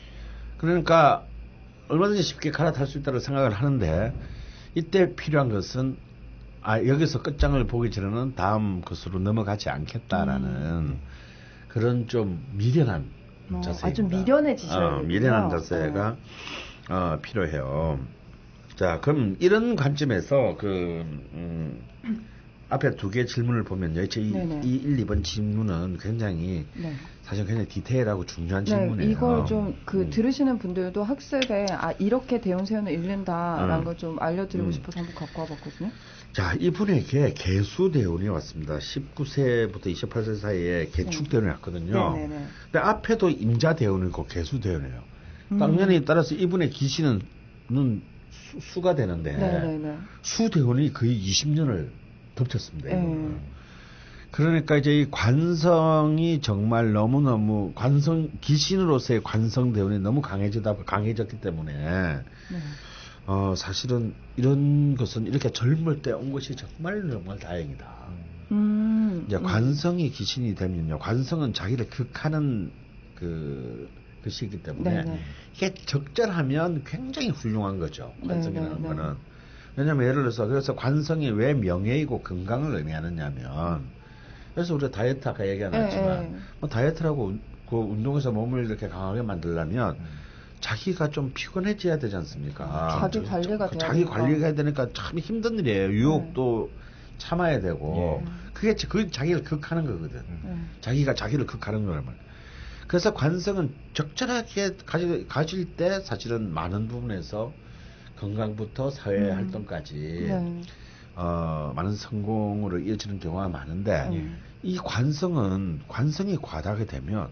그러니까 얼마든지 쉽게 갈아탈 수 있다고 생각을 하는데 이때 필요한 것은 아, 여기서 끝장을 보기 전에는 다음 것으로 넘어가지 않겠다라는 음. 그런 좀 미련한 어, 자세입니다. 아, 좀 미련해지셔야 어, 미련한 자세가 어. 어, 필요해요. 자, 그럼 이런 관점에서 그 음, 앞에 두 개의 질문을 보면요. 이, 이 일, 이 번 질문은 굉장히 네. 사실 굉장히 디테일하고 중요한 네, 질문이에요. 이걸 좀 그 음. 들으시는 분들도 학습에 아 이렇게 대운세운을 읽는다라는 음. 걸 좀 알려드리고 음. 싶어서 한번 갖고 와봤거든요. 자, 이분에게 개수대운이 왔습니다. 십구 세부터 이십팔 세 사이에 개축대운이 왔거든요. 네. 근데 앞에도 임자대운이고 개수대운이에요. 음. 당연히 따라서 이분의 기신은 수, 수가 되는데 네네네. 수대운이 거의 이십 년을 덮쳤습니다. 네. 그러니까 이제 이 관성이 정말 너무너무 관성 기신으로서의 관성대운이 너무 강해지다 강해졌기 때문에 네. 어 사실은 이런 것은 이렇게 젊을 때 온 것이 정말 정말 다행이다. 음, 이제 관성이 기신이 되면요, 관성은 자기를 극하는 그 것이기 때문에 네네. 이게 적절하면 굉장히 훌륭한 거죠. 관성이라는 네네. 거는. 왜냐하면 예를 들어서 그래서 관성이 왜 명예이고 건강을 의미하느냐면 그래서 우리가 다이어트 아까 얘기 안 했지만 뭐 다이어트라고 그 운동해서 몸을 이렇게 강하게 만들려면 음. 자기가 좀 피곤해져야 되지 않습니까? 자기 관리가 돼야 자기 관리가 해야 되니까 참 힘든 일이에요. 유혹도 네. 참아야 되고 네. 그게 그 자기를 극하는 거거든. 네. 자기가 자기를 극하는 거란 말이야. 그래서 관성은 적절하게 가지, 가질 때 사실은 많은 부분에서 건강부터 사회 음. 활동까지 네. 어, 많은 성공으로 이어지는 경우가 많은데 음. 이 관성은 관성이 과다하게 되면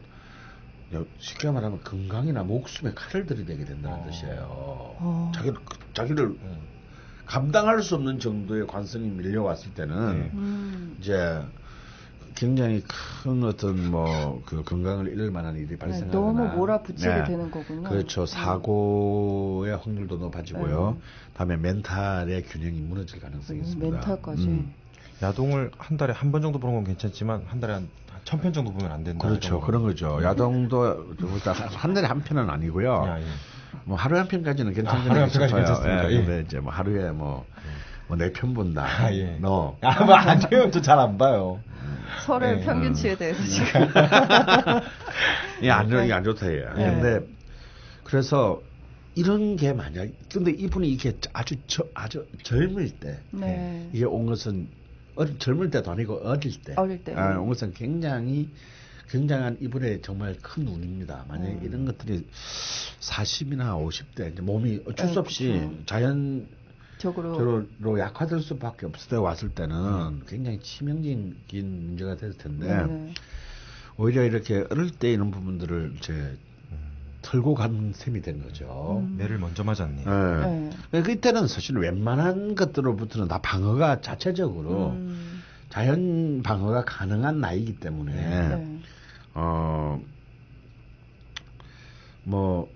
쉽게 말하면 건강이나 목숨에 칼을 들이대게 된다는 어. 뜻이에요. 어. 자기를 자기를 음. 감당할 수 없는 정도의 관성이 밀려왔을 때는 음. 이제 굉장히 큰 어떤 뭐 그 건강을 잃을 만한 일이 발생하거나 네, 너무 몰아붙이게 네. 되는 거군요. 그렇죠. 사고의 확률도 높아지고요. 네. 다음에 멘탈의 균형이 무너질 가능성이 음, 있습니다. 멘탈까지. 음. 야동을 한 달에 한 번 정도 보는 건 괜찮지만 한 달에 한 천 편 정도 보면 안 된다. 그렇죠. 그런 거죠. 야동도 한 달에 한 편은 아니고요. 야, 예. 뭐 하루에 한 편까지는 괜찮은데. 아, 하루에 한 편까지 괜찮습니다. 예, 근데 이제 뭐 하루에 뭐 뭐 네 편 본다. 아, 예. 너. 아, 뭐 아니요. 저 잘 안 봐요. 서로의 네. 평균치에 대해서 지금. 이 안 좋, 이게 안 좋다, 얘. 네. 근데, 그래서, 이런 게 만약, 근데 이분이 이게 아주, 저, 아주 젊을 때, 네. 이게 온 것은, 어릴, 젊을 때도 아니고 어릴 때. 어릴 때. 아, 온 것은 굉장히, 굉장한 이분의 정말 큰 운입니다. 만약에 음. 이런 것들이 사십이나 오십 대, 이제 몸이 어쩔 수 없이 네, 그렇죠. 자연, 적으로 약화될 수밖에 없을 때 왔을 때는 음. 굉장히 치명적인 문제가 됐을 텐데 네. 오히려 이렇게 어릴 때 이런 부분들을 이제 음. 털고 간 셈이 된 거죠. 음. 매를 먼저 맞았네요. 네. 네. 그때는 사실 웬만한 것들로부터는 다 방어가 자체적으로 음. 자연 방어가 가능한 나이기 때문에 네. 어 뭐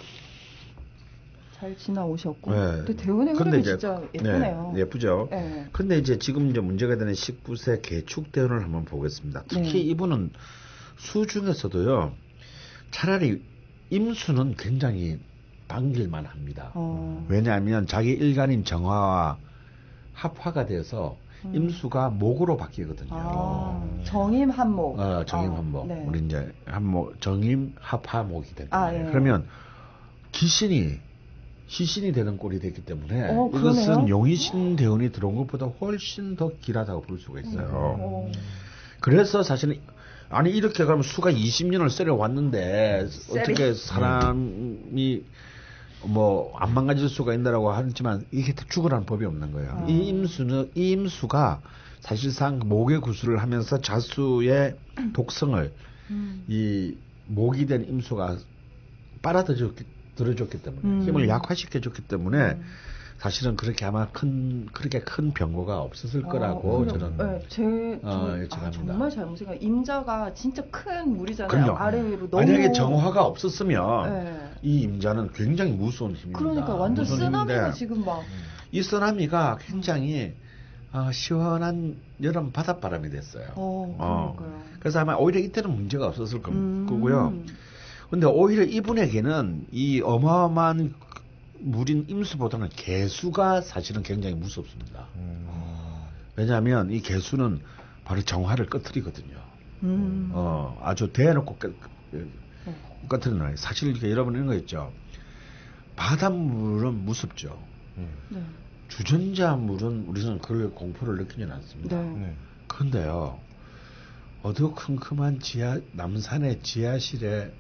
잘 지나오셨고. 네. 근데 대운의 흐름이 진짜 예쁘네요. 네, 예쁘죠. 네. 근데 이제 지금 이제 문제가 되는 십구 세 개축 대운을 한번 보겠습니다. 특히 네. 이분은 수 중에서도요, 차라리 임수는 굉장히 반길만 합니다. 어. 왜냐하면 자기 일간인 정화와 합화가 돼서 음. 임수가 목으로 바뀌거든요. 아, 정임 한목. 어, 정임 아, 한목. 네. 우리 이제 한목, 정임 합화목이 됩니다. 아, 네. 그러면 기신이 시신이 되는 꼴이 됐기 때문에 어, 이것은 용의신 대운이 들어온 것보다 훨씬 더 길하다고 볼 수가 있어요. 음. 그래서 사실은 아니 이렇게 가면 수가 이십 년을 썰어왔는데 어떻게 사람이 뭐 안 망가질 수가 있다라고 하지만 이게 죽으라는 법이 없는 거예요. 음. 이 임수는 이 임수가 사실상 목의 구술을 하면서 자수의 독성을 음. 이 목이 된 임수가 빨아들였기 들어줬기 때문에 음. 힘을 약화시켜줬기 때문에 음. 사실은 그렇게 아마 큰 그렇게 큰 병고가 없었을 어, 거라고 그래, 저는 네, 제, 어, 저, 아, 정말 잘못 생각. 임자가 진짜 큰 물이잖아요. 그럼요. 아래 위로 너무 만약에 정화가 없었으면 네. 이 임자는 굉장히 무서운 힘입니다. 그러니까 완전 쓰나미가 지금 막 이 쓰나미가 굉장히 어, 시원한 여름 바닷바람이 됐어요. 어, 어. 그래서 아마 오히려 이때는 문제가 없었을 거, 음. 거고요. 근데 오히려 이분에게는 이 어마어마한 물인 임수보다는 개수가 사실은 굉장히 무섭습니다. 음. 왜냐하면 이 개수는 바로 정화를 꺼트리거든요. 음. 어, 아주 대놓고 꺼, 꺼트리는 거예요. 사실 이게 여러분 이런 거 있죠. 바닷물은 무섭죠. 음. 네. 주전자물은 우리는 그걸 공포를 느끼지는 않습니다. 네. 그런데요, 어두컴컴한 지하, 남산의 지하실에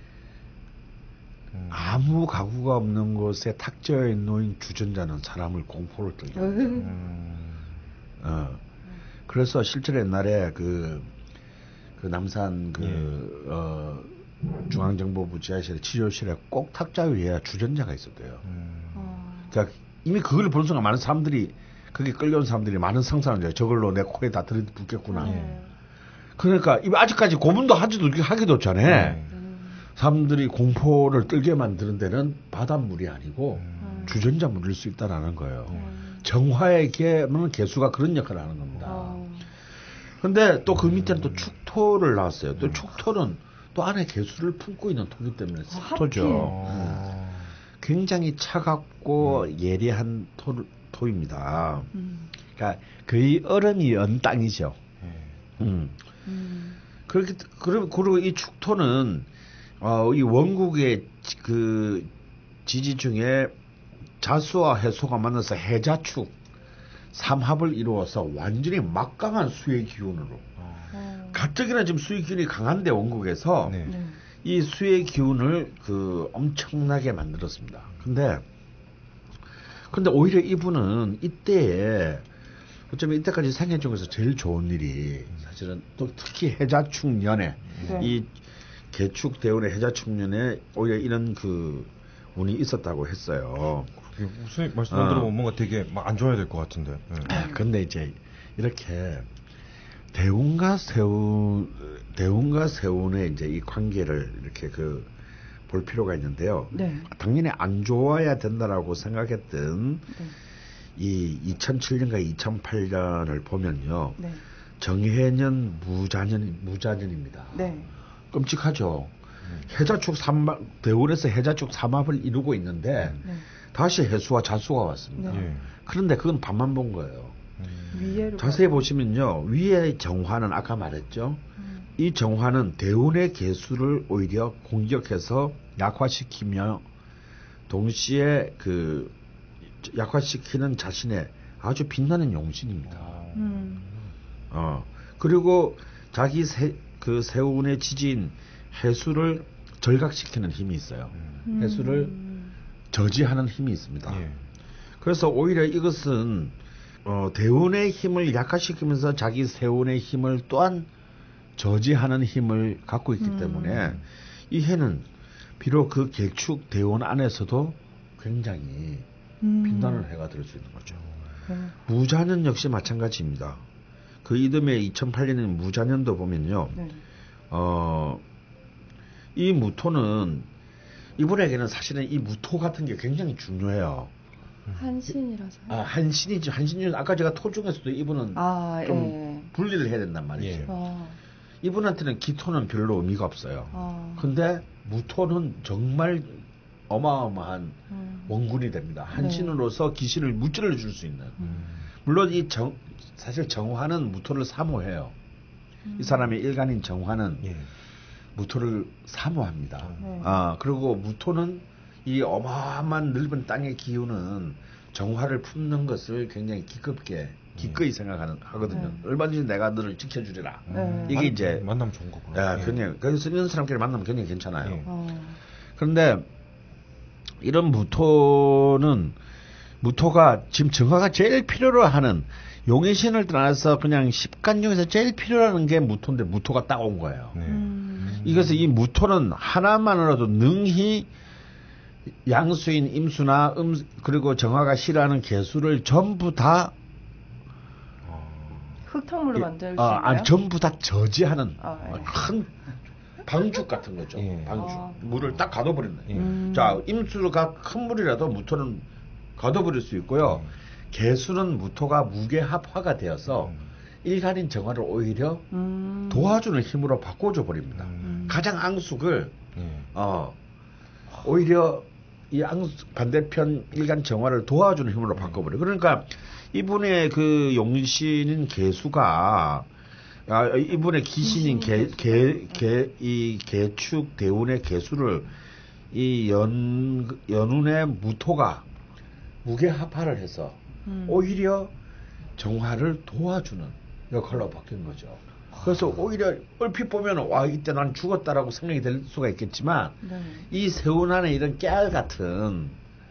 음. 아무 가구가 없는 곳에 탁자에 놓인 주전자는 사람을 공포를 떨게 합니다. 음. 어. 그래서 실제로 옛날에 그, 그 남산 그, 예. 어, 중앙정보부 지하실에 치료실에 꼭 탁자 위에 주전자가 있었대요. 음. 그러니까 이미 그걸 본 순간 많은 사람들이, 거기 끌려온 사람들이 많은 상상을 해요. 저걸로 내 코에 다 들이붓겠구나. 예. 그러니까 아직까지 고문도 하지도 하기도 전에 예. 사람들이 공포를 떨게 만드는 데는 바닷물이 아니고 음. 주전자물일 수 있다라는 거예요. 음. 정화의 개는 개수가 그런 역할을 하는 겁니다. 그런데 또 그 밑에는 또 축토를 나왔어요. 또 축토는 또 안에 개수를 품고 있는 토기 때문에 토죠. 아, 굉장히 차갑고 음. 예리한 토, 토입니다. 음. 그러니까 거의 얼음이 연 땅이죠. 음. 음. 그렇게 그리고 이 축토는 어, 이 원국의 그 지지 중에 자수와 해소가 만나서 해자축 삼합을 이루어서 완전히 막강한 수의 기운으로. 어. 가뜩이나 지금 수의 기운이 강한데 원국에서 네. 네. 이 수의 기운을 그 엄청나게 만들었습니다. 근데 근데 오히려 이분은 이때에 어쩌면 이때까지 생애 중에서 제일 좋은 일이 사실은 또 특히 해자축년에 네. 이 개축 대운의 해자축년에 오히려 이런 그 운이 있었다고 했어요. 무슨 말씀 안 들어보면 뭔가 되게 막 안 좋아야 될 것 같은데. 네. 근데 이제 이렇게 대운과 세운 대운과 세운의 이제 이 관계를 이렇게 그 볼 필요가 있는데요. 네. 당연히 안 좋아야 된다라고 생각했던 네. 이 이천칠 년과 이천팔 년을 보면요. 네. 정해년 무자년 무자년입니다. 네. 끔찍하죠. 네. 해자축 삼합 대운에서 해자축 삼합을 이루고 있는데 네. 다시 해수와 자수가 왔습니다. 네. 그런데 그건 반만 본 거예요. 음. 자세히 보시면요. 위의 정화는 아까 말했죠. 음. 이 정화는 대운의 개수를 오히려 공격해서 약화시키며 동시에 그 약화시키는 자신의 아주 빛나는 용신입니다. 음. 어 그리고 자기 세, 그 세운의 지지인 해수를 절각시키는 힘이 있어요. 음. 해수를 저지하는 힘이 있습니다. 예. 그래서 오히려 이것은 어, 대운의 힘을 약화시키면서 자기 세운의 힘을 또한 저지하는 힘을 갖고 있기 음. 때문에 이 해는 비록 그 개축 대운 안에서도 굉장히 음. 빛나는 해가 될 수 있는 거죠. 음. 무자년 역시 마찬가지입니다. 그 이듬해 이천팔 년인 무자년도 보면요. 네. 어, 이 무토는 이분에게는 사실은 이 무토 같은 게 굉장히 중요해요. 한신이라서요? 아, 한신이죠. 한신이 아까 제가 토 중에서도 이분은 아, 좀 예. 분리를 해야 된단 말이죠. 예. 아. 이분한테는 기토는 별로 의미가 없어요. 아. 근데 무토는 정말 어마어마한 음. 원군이 됩니다. 한신으로서 네. 기신을 무찌를 줄 수 있는. 음. 물론 이 정, 사실 정화는 무토를 사모해요. 음. 이 사람의 일간인 정화는 예. 무토를 사모합니다. 네. 아, 그리고 무토는 이 어마어마한 넓은 땅의 기운은 정화를 품는 것을 굉장히 기껍게 기꺼이 네. 생각하는 하거든요. 네. 얼마든지 내가 너를 지켜주리라. 네. 이게 이제 만나면 좋은 거구나. 예, 그냥 그래서 이런 사람끼리 만나면 굉장히 괜찮아요. 네. 그런데 이런 무토는 무토가 지금 정화가 제일 필요로 하는 용의 신을 떠나서 그냥 십간 중에서 제일 필요하는 게 무토인데 무토가 딱 온 거예요. 네. 음. 이것은 이 무토는 하나만으로도 능히 양수인 임수나 음 그리고 정화가 싫어하는 개수를 전부 다 흙탕물로 만들 수 어, 있나요? 아니 전부 다 저지하는 아, 예. 큰 방죽 같은 거죠. 예. 방죽. 아. 물을 딱 가둬버린다. 음. 자, 임수가 큰 물이라도 무토는 가둬버릴 수 있고요. 음. 개수는 무토가 무게합화가 되어서 음. 일간인 정화를 오히려 음. 도와주는 힘으로 바꿔줘 버립니다. 음. 가장 앙숙을 음. 어, 오히려 이 앙숙 반대편 일간 정화를 도와주는 힘으로 바꿔버려. 그러니까 이분의 그 용신인 개수가 아, 이분의 기신인 개, 개, 개, 이 개축 대운의 개수를 이 연, 연운의 무토가 무게합화를 해서 음. 오히려 정화를 도와주는 역할로 바뀐 거죠. 그래서 오히려 얼핏 보면 와 이때 난 죽었다라고 생각이 될 수가 있겠지만 네. 이 세운 안에 이런 깨알 같은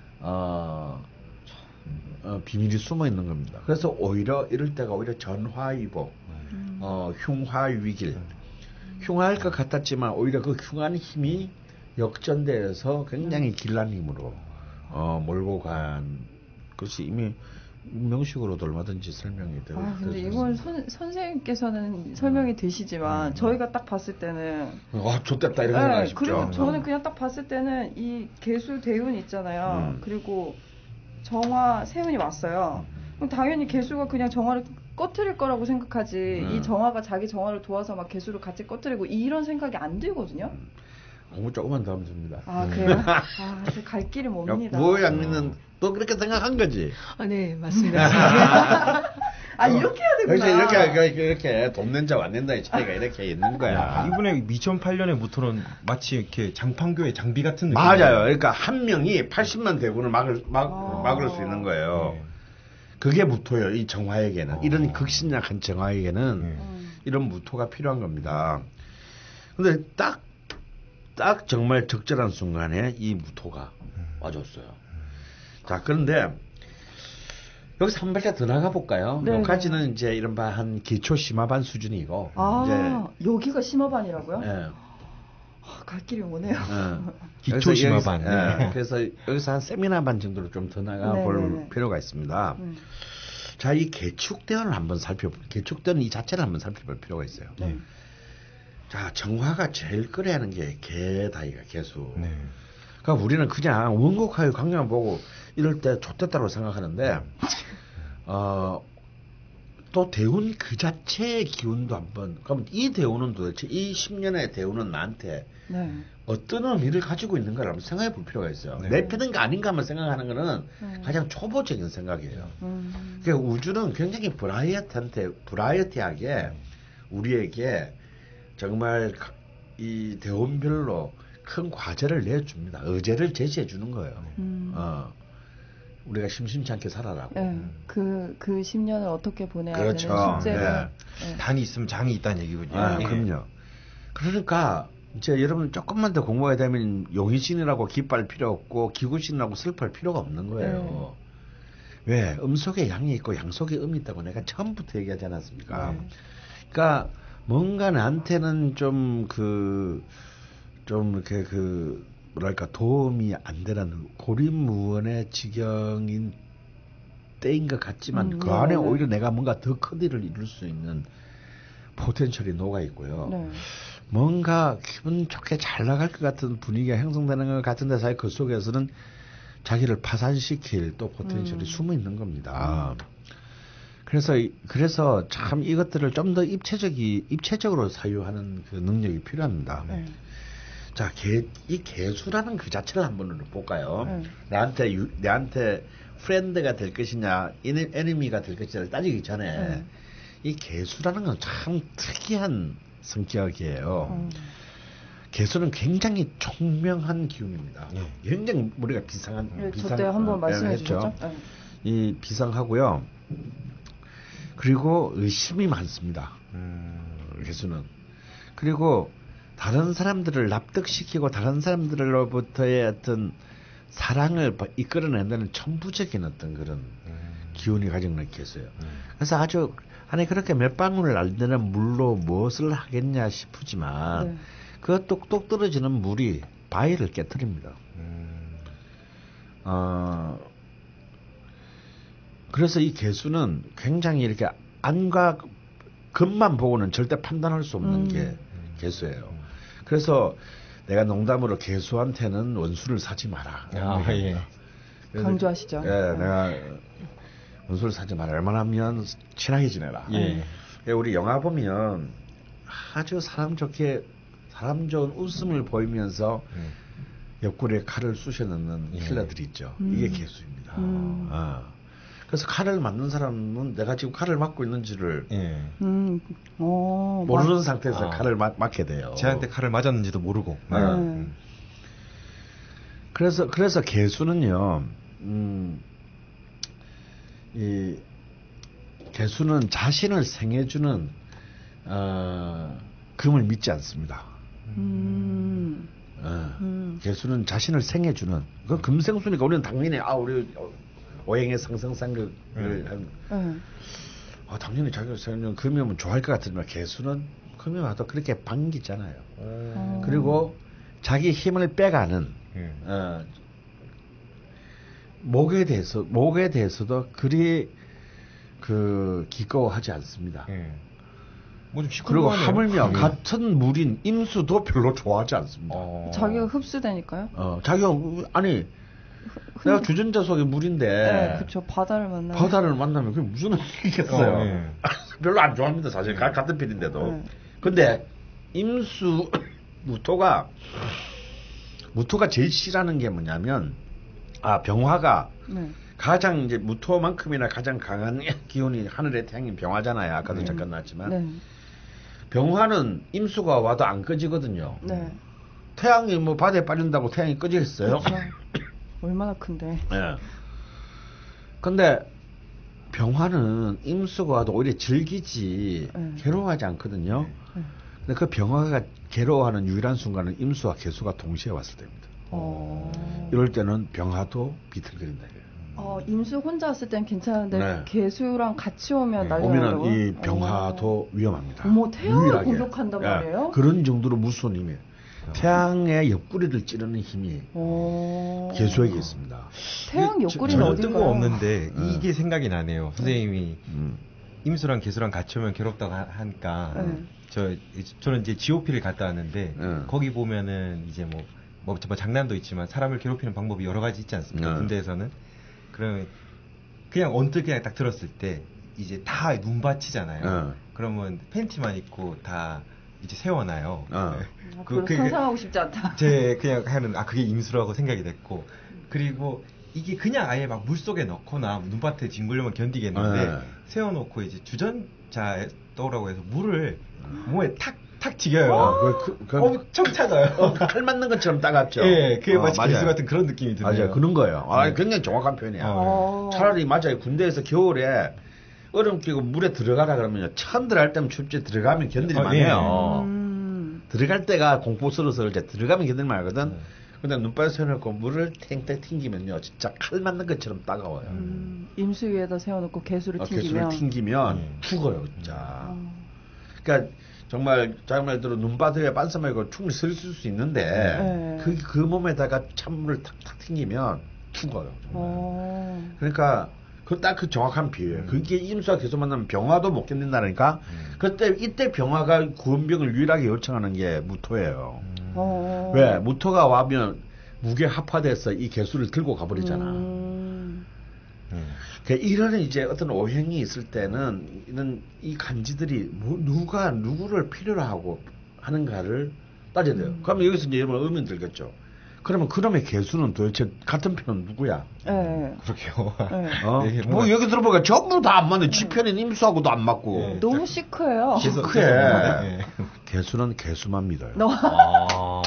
어, 어, 비밀이 숨어 있는 겁니다. 그래서 오히려 이럴 때가 오히려 전화위복, 음. 어, 흉화위길, 흉화할 것 같았지만 오히려 그 흉한 힘이 역전되어서 굉장히 길난 힘으로 어, 몰고 간 것이 이미 명식으로도 얼마든지 설명이 되고. 아, 근데 이건 선, 선생님께서는 설명이 되시지만 음. 저희가 딱 봤을 때는 아, 좋댔다 이런 생각이 네, 그리고 저는 그냥 딱 봤을 때는 이 개수 대운 있잖아요. 음. 그리고 정화 세운이 왔어요. 그럼 당연히 개수가 그냥 정화를 꺼트릴 거라고 생각하지 음. 이 정화가 자기 정화를 도와서 막 개수를 같이 꺼트리고 이런 생각이 안 들거든요. 음. 공부 조금만 더 하면 됩니다. 아, 그래요? 아, 갈 길이 멉니다. 뭐 양미는 또 그렇게 생각한 거지? 아, 네, 맞습니다. 아, 이렇게 해야 되구나. 이렇게, 이렇게, 이렇게 돈 낸자 안 낸다의 차이가 이렇게 있는 거야. 이분의 이천팔 년의 무토는 마치 이렇게 장판교의 장비 같은 느낌. 맞아요. 그러니까 한 명이 팔십만 대군을 막을, 막, 아. 막을 수 있는 거예요. 네. 그게 무토예요. 이 정화에게는. 어. 이런 극신약한 정화에게는 네. 이런 무토가 필요한 겁니다. 근데 딱 딱 정말 적절한 순간에 이 무토가 음. 와줬어요. 음. 자, 그런데 여기서 한 발짝 더 나가 볼까요? 네. 여기까지는 이제 이른바 한 기초 심화반 수준이고. 아, 이제 여기가 심화반이라고요? 네. 아, 갈 길이 오네요. 네. 기초 심화반. 네. 그래서 여기서 한 세미나반 정도로 좀 더 나가 네, 볼 네, 필요가 있습니다. 음. 자, 이 개축대원을 한번 살펴볼, 개축대원 이 자체를 한번 살펴볼 필요가 있어요. 네. 자, 정화가 제일 끓여야 하는 게 개다이가 개수. 네. 그러니까 우리는 그냥 원곡하여 강렬만 보고 이럴 때 좋댔다고 생각하는데 어, 또 대운 그 자체의 기운도 한번 그럼 이 대운은 도대체 이 십 년의 대운은 나한테 네. 어떤 의미를 가지고 있는가를 한번 생각해 볼 필요가 있어요. 네. 내 편인가 아닌가 한번 생각하는 거는 네. 가장 초보적인 생각이에요. 음. 그러니까 우주는 굉장히 브라이어티한테 브라이어티하게 우리에게 정말 이 대운별로 큰 과제를 내줍니다. 의제를 제시해 주는 거예요. 음. 어, 우리가 심심치 않게 살아라고. 네, 그, 그 십 년을 어떻게 보내야 그렇죠. 되는 숙제를. 네. 네. 단이 있으면 장이 있다는 얘기군요. 아, 네. 그럼요. 그러니까 이제 여러분 조금만 더 공부해야 되면 용의신이라고 기뻐할 필요 없고 기구신이라고 슬퍼할 필요가 없는 거예요. 네. 왜? 음 속에 양이 있고 양 속에 음이 있다고 내가 처음부터 얘기하지 않았습니까? 네. 그러니까 뭔가 나한테는 좀 그, 좀 이렇게 그, 뭐랄까, 도움이 안 되는 고립무원의 지경인 때인 것 같지만 음, 그 안에 네. 오히려 내가 뭔가 더 큰 일을 이룰 수 있는 포텐셜이 녹아 있고요. 네. 뭔가 기분 좋게 잘 나갈 것 같은 분위기가 형성되는 것 같은데 사실 그 속에서는 자기를 파산시킬 또 포텐셜이 음. 숨어 있는 겁니다. 음. 그래서 그래서 참 이것들을 좀 더 입체적이 입체적으로 사유하는 그 능력이 필요합니다. 네. 자, 개, 이 개수라는 그 자체를 한번 볼까요? 네. 나한테 유, 나한테 프렌드가 될 것이냐, 에니미가 될 것이냐를 따지기 전에 네. 이 개수라는 건 참 특이한 성격이에요. 음. 개수는 굉장히 총명한 기운입니다. 네. 굉장히 우리가 비상한 네, 비상. 저때 한번 말씀해 주셨죠? 네. 이 비상하고요. 그리고 의심이 많습니다. 음, 개수는. 그리고 다른 사람들을 납득시키고 다른 사람들로부터의 어떤 사랑을 이끌어낸다는 천부적인 어떤 그런 음. 기운이 가지고 있는 개수예요. 음. 그래서 아주 안에 그렇게 몇 방울을 안 되는 물로 무엇을 하겠냐 싶지만 네. 그 똑똑 떨어지는 물이 바위를 깨트립니다. 음. 어, 그래서 이 개수는 굉장히 이렇게 안과 겉만 보고는 절대 판단할 수 없는 음. 게 개수예요. 그래서 내가 농담으로 개수한테는 원수를 사지 마라. 아, 예. 강조하시죠. 예, 네. 내가 원수를 사지 마라. 웬만하면 친하게 지내라. 예. 우리 영화 보면 아주 사람 좋게 사람 좋은 웃음을 보이면서 음. 옆구리에 칼을 쑤셔 넣는 예. 킬러들이 있죠. 음. 이게 개수입니다. 음. 어. 그래서 칼을 맞는 사람은 내가 지금 칼을 맞고 있는지를 예. 음. 오, 모르는 맞... 상태에서 아. 칼을 맞, 맞게 돼요. 쟤한테 칼을 맞았는지도 모르고. 네. 음. 그래서 그래서 개수는요. 음, 이 개수는 자신을 생해주는 어, 금을 믿지 않습니다. 음. 어, 음. 개수는 자신을 생해주는 그 금생수니까 우리는 당연히 아 우리 오행의 상승상극을 음. 음. 아, 당연히 자기가 생각하는 금이 오면 좋아할 것 같지만 개수는 금이 와도 그렇게 반기잖아요. 음. 그리고 자기 힘을 빼가는 음. 어, 목에 대해서 목에 대해서도 그리 그 기꺼워하지 않습니다. 음. 뭐 그리고 하물며 음. 같은 물인 임수도 별로 좋아하지 않습니다. 어. 자기가 흡수되니까요? 어, 자기가 아니 흡... 내가 주전자 속에 물인데. 네, 그렇죠. 바다를 만나면. 바다를 만나면 그게 무슨 의미겠어요. 어, 네. 별로 안 좋아합니다, 사실. 네. 같은 필인데도. 네. 근데 임수 무토가 무토가 제일 싫어하는 게 뭐냐면 아 병화가 네. 가장 이제 무토만큼이나 가장 강한 기운이 하늘의 태양인 병화잖아요. 아까도 네. 잠깐 나왔지만 네. 병화는 임수가 와도 안 꺼지거든요. 네. 태양이 뭐 바다에 빠진다고 태양이 꺼지겠어요? 그렇죠. 얼마나 큰데. 네. 근데 병화는 임수가 와도 오히려 즐기지 네. 괴로워하지 않거든요. 네. 근데 그 병화가 괴로워하는 유일한 순간은 임수와 개수가 동시에 왔을 때입니다. 어... 이럴 때는 병화도 비틀거린다. 어, 임수 혼자 왔을 땐 괜찮은데 네. 개수랑 같이 오면 네. 난리 오면은 이 병화도 어... 위험합니다. 어머, 태양을 유일하게. 공격한단 말이에요? 네. 그런 정도로 무서운 힘이에요. 태양의 옆구리를 찌르는 힘이 오... 개수에게 있습니다. 태양 옆구리는 어딘가요? 뜬금없는데 네. 이게 생각이 나네요. 선생님이 음. 임수랑 개수랑 같이 오면 괴롭다고 하니까 네. 저 저는 이제 지오피를 갔다 왔는데 네. 거기 보면은 이제 뭐, 뭐, 뭐 장난도 있지만 사람을 괴롭히는 방법이 여러 가지 있지 않습니까? 네. 군대에서는 그러면 그냥 언뜻 그냥 딱 들었을 때 이제 다 눈밭이잖아요. 네. 그러면 팬티만 입고 다 이제 세워놔요. 어. 네. 그, 그, 상상하고 싶지 않다. 제 그냥 하는 아 그게 임수라고 생각이 됐고 그리고 이게 그냥 아예 막 물속에 넣거나 눈밭에 뒹굴려면 견디겠는데 네. 세워놓고 이제 주전자에 떠오라고 해서 물을 몸에 탁 탁 튀겨요. 어, 그, 그, 엄청 차가요. 어, 칼 맞는 것처럼 따갑죠. 예, 그게 어, 마치 개수 같은 그런 느낌이 드네요. 맞아요, 그런 거예요. 아, 네. 굉장히 정확한 표현이야. 어. 차라리 맞아요. 군대에서 겨울에 얼음 끼고 물에 들어가라 그러면요. 처음 들어갈 때면 춥지 들어가면 견딜만 해요. 어, 예. 음. 들어갈 때가 공포스러워서 이제 들어가면 견딜만 하거든. 음. 근데 눈밭에 세워놓고 물을 탱탱 튕기면요. 진짜 칼 맞는 것처럼 따가워요. 음. 임수 위에다 세워놓고 개수를 어, 튕기면. 개수를 튕기면 음. 죽어요, 진짜. 음. 그러니까 정말 자기 말대로 눈밭에 빤스 말고 충분히 서 있을 수 있는데 네. 그, 그 몸에다가 찬물을 탁탁 튕기면 죽어요. 정말. 그러니까 그 딱 그 정확한 비유예요. 음. 그게 임수와 개수 만나면 병화도 못 견딘다니까. 음. 그때 이때 병화가 구원병을 유일하게 요청하는 게 무토예요. 음. 왜? 무토가 와면 무게 합화돼서 이 개수를 들고 가버리잖아. 음. 음. 그러니까 이런 이제 어떤 오행이 있을 때는 이런 이 간지들이 뭐 누가 누구를 필요로 하고 하는가를 따져야 돼요. 음. 그러면 여기서 이제 여러분 의문 들겠죠. 그러면 그럼의 개수는 도대체 같은 편은 누구야? 네. 그렇게요. 네. 어? 네, 뭐 여기 들어보니까 전부 다 안 맞네. 지편인 임수하고도 안 맞고. 네. 너무 시크해요. 시크해. 네. 개수는 개수만 믿어요. 아.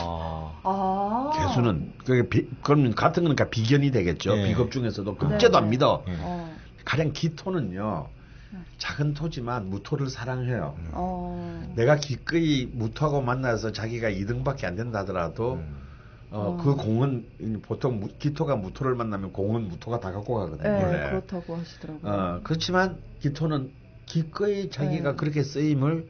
아. 개수는 그게 비, 그럼 같은 거니까 비견이 되겠죠. 네. 비겁 중에서도 급제도 안 믿어. 네. 가령 기토는요. 작은 토지만 무토를 사랑해요. 어. 내가 기꺼이 무토하고 만나서 자기가 이 등밖에 안 된다 하더라도 음. 어, 어. 그 공은 보통 무, 기토가 무토를 만나면 공은 무토가 다 갖고 가거든요. 네, 원래. 그렇다고 하시더라고요. 어, 그렇지만 기토는 기꺼이 자기가 네. 그렇게 쓰임을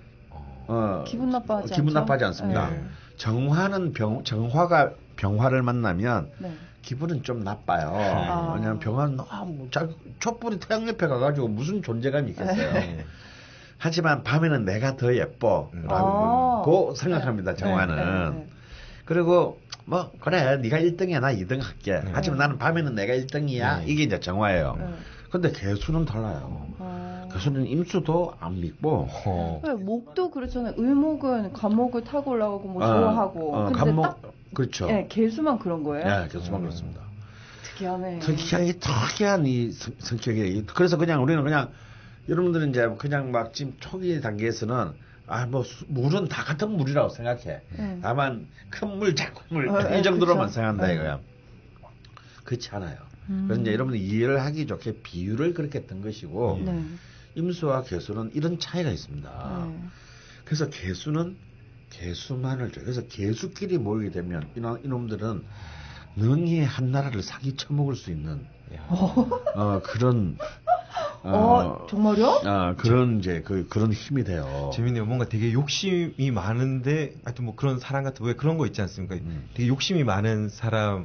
어, 기분 나빠하지 어, 기분 나빠하지 않습니다. 네. 정화는 병, 정화가 병화를 만나면 네. 기분은 좀 나빠요. 아. 왜냐하면 병원 너무 촛불이 태양 옆에 가가지고 무슨 존재감이 있겠어요. 네. 하지만 밤에는 내가 더 예뻐 라고 아. 생각합니다. 정화는. 네, 네, 네. 그리고 뭐 그래 네가 일 등이야 나 이 등 할게. 네. 하지만 나는 밤에는 내가 일 등이야. 네. 이게 이제 정화예요. 네. 근데 개수는 달라요. 아. 개수는 임수도 안 믿고. 어. 네, 목도 그렇잖아요. 을목은 간목을 타고 올라가고 뭐 좋아하고. 어, 어, 근데 간목, 딱 그렇죠. 네, 개수만 그런 거예요. 네, 개수만 음. 그렇습니다. 특이하네. 특이한 특이한 이 성, 성격이. 그래서 그냥 우리는 그냥 여러분들은 이제 그냥 막 지금 초기 단계에서는 아 뭐 물은 다 같은 물이라고 생각해. 음. 다만 큰 물, 작은 물 어, 이 정도로만 그쵸? 생각한다 네. 이거야. 그렇지 않아요. 음. 그래서 이제 여러분들 이해를 하기 좋게 비유를 그렇게 했던 것이고 네. 임수와 개수는 이런 차이가 있습니다. 네. 그래서 개수는 개수만을 줘요. 그래서 개수끼리 모이게 되면 이놈, 이놈들은 능히 한 나라를 사기 쳐먹을 수 있는 어, 그런 어, 어 정말요? 어, 그런 이제 그 그런 힘이 돼요. 재밌네요. 뭔가 되게 욕심이 많은데 하여튼 뭐 그런 사람 같은 왜 그런 거 있지 않습니까? 음. 되게 욕심이 많은 사람은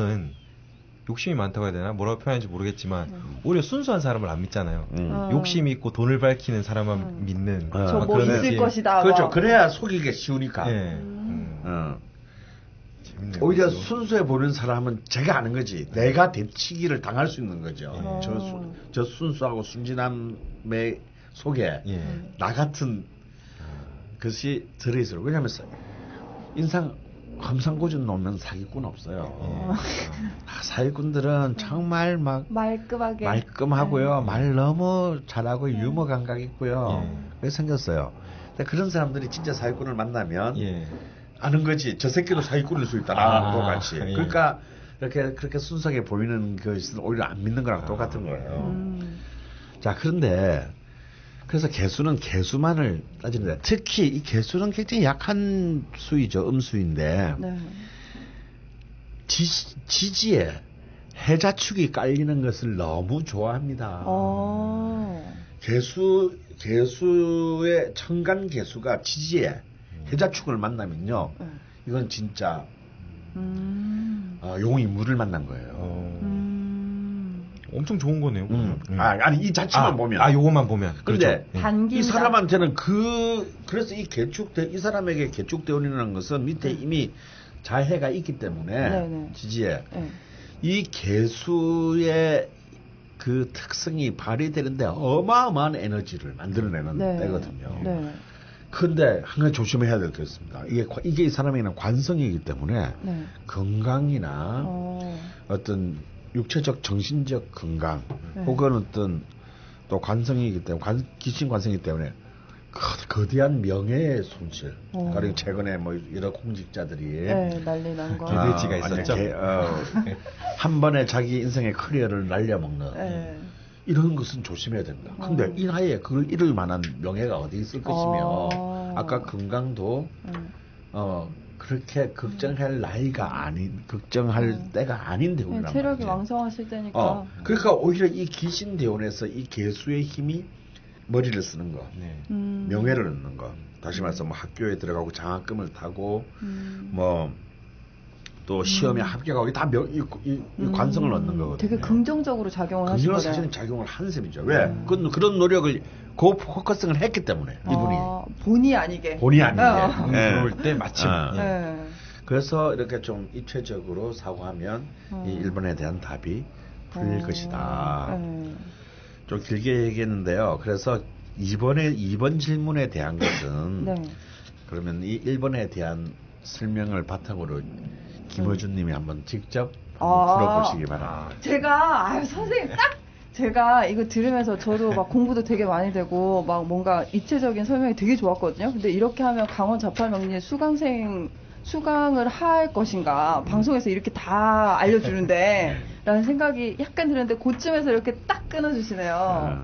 욕심이 많다고 해야 되나? 뭐라고 표현하는지 모르겠지만 음. 오히려 순수한 사람을 안 믿잖아요. 음. 욕심이 있고 돈을 밝히는 사람만 음. 믿는. 어. 저 뭐 있을 느낌. 것이다. 그렇죠. 그래야 속이기 쉬우니까. 네. 음. 어. 오히려 그렇죠. 순수해 보이는 사람은 제가 아는 거지. 네. 내가 대치기를 당할 수 있는 거죠. 네. 저, 수, 저 순수하고 순진함의 속에 네. 나 같은 것이 들어있어요. 왜냐하면 인상 험상궂은 놈은 사기꾼 없어요. 어. 아, 사기꾼들은 정말 막 말끔하게 말끔하고요. 네. 말 너무 잘하고 네. 유머 감각 있고요. 네. 그래서 생겼어요. 근데 그런 사람들이 진짜 사기꾼을 만나면 네. 아는 거지. 저 새끼도 사기꾼일 수 있다. 아, 똑같이. 예. 그러니까 이렇게 그렇게 순수하게 보이는 것은 오히려 안 믿는 거랑 아, 똑같은 거예요. 음. 자, 그런데 그래서 개수는 개수만을 따지는데 특히 이 개수는 굉장히 약한 수이죠. 음수인데 네. 지, 지지에 해자축이 깔리는 것을 너무 좋아합니다. 오. 개수 개수의 천간 개수가 지지에 해자축을 만나면요, 이건 진짜 음. 어, 용이 물을 만난 거예요. 음. 엄청 좋은 거네요. 음. 음. 아, 아니 이 자체만 아, 보면. 아, 요것만 보면. 그런데 그렇죠. 이 사람한테는 그 그래서 이 개축대 이 사람에게 개축대운이라는 것은 밑에 이미 자해가 있기 때문에 네네. 지지에 네. 이 개수의 그 특성이 발휘되는데 어마어마한 에너지를 만들어내는 네. 때거든요. 네. 근데 한 가지 조심해야 될 게 있습니다. 이게, 이게 이 사람에게는 관성이기 때문에 네. 건강이나 어. 어떤 육체적, 정신적 건강 네. 혹은 어떤 또 관성이기 때문에, 관, 기신 관성이기 때문에 거대한 명예의 손실. 어. 가령 최근에 뭐 여러 공직자들이 네, 난리 난 거. 개돼지가 아, 있었죠. 개, 어, 한 번에 자기 인생의 커리어를 날려먹는. 네. 이런 것은 조심해야 된다. 근데 어. 이 나이에 그걸 잃을 만한 명예가 어디 있을 것이며 어. 아까 건강도 음. 어 그렇게 걱정할 나이가 아닌 걱정할 음. 때가 아닌 대운이란 말이에요. 체력이 왕성하실 때니까. 어, 그러니까 오히려 이 귀신 대운에서 이 개수의 힘이 머리를 쓰는 거, 네. 음. 명예를 얻는 거. 다시 말해서 뭐 학교에 들어가고 장학금을 타고 음. 뭐 또 시험에 음. 합격하고 다 명, 이, 이, 이 음. 관성을 얻는 거거든요. 되게 긍정적으로 작용을 하시는 거예요. 사실은 작용을 한 셈이죠. 왜? 음. 그런, 그런 노력을 고 포커싱을 했기 때문에 이분이 아, 본의 아니게 본의 아니게 어. 네. 들어올 때 마침 어. 네. 그래서 이렇게 좀 입체적으로 사고하면 어. 이 일 번에 대한 답이 풀릴 어. 것이다. 네. 좀 길게 얘기했는데요. 그래서 이번에 이번 질문에 대한 것은 네. 그러면 이 일 번에 대한 설명을 바탕으로 김어준 님이 한번 직접 아, 풀어보시기 바랍니다. 제가, 아유, 선생님, 딱! 제가 이거 들으면서 저도 막 공부도 되게 많이 되고, 막 뭔가 입체적인 설명이 되게 좋았거든요. 근데 이렇게 하면 강원 자팔명리의 수강생, 수강을 할 것인가, 방송에서 이렇게 다 알려주는데, 라는 생각이 약간 드는데, 그쯤에서 이렇게 딱 끊어주시네요.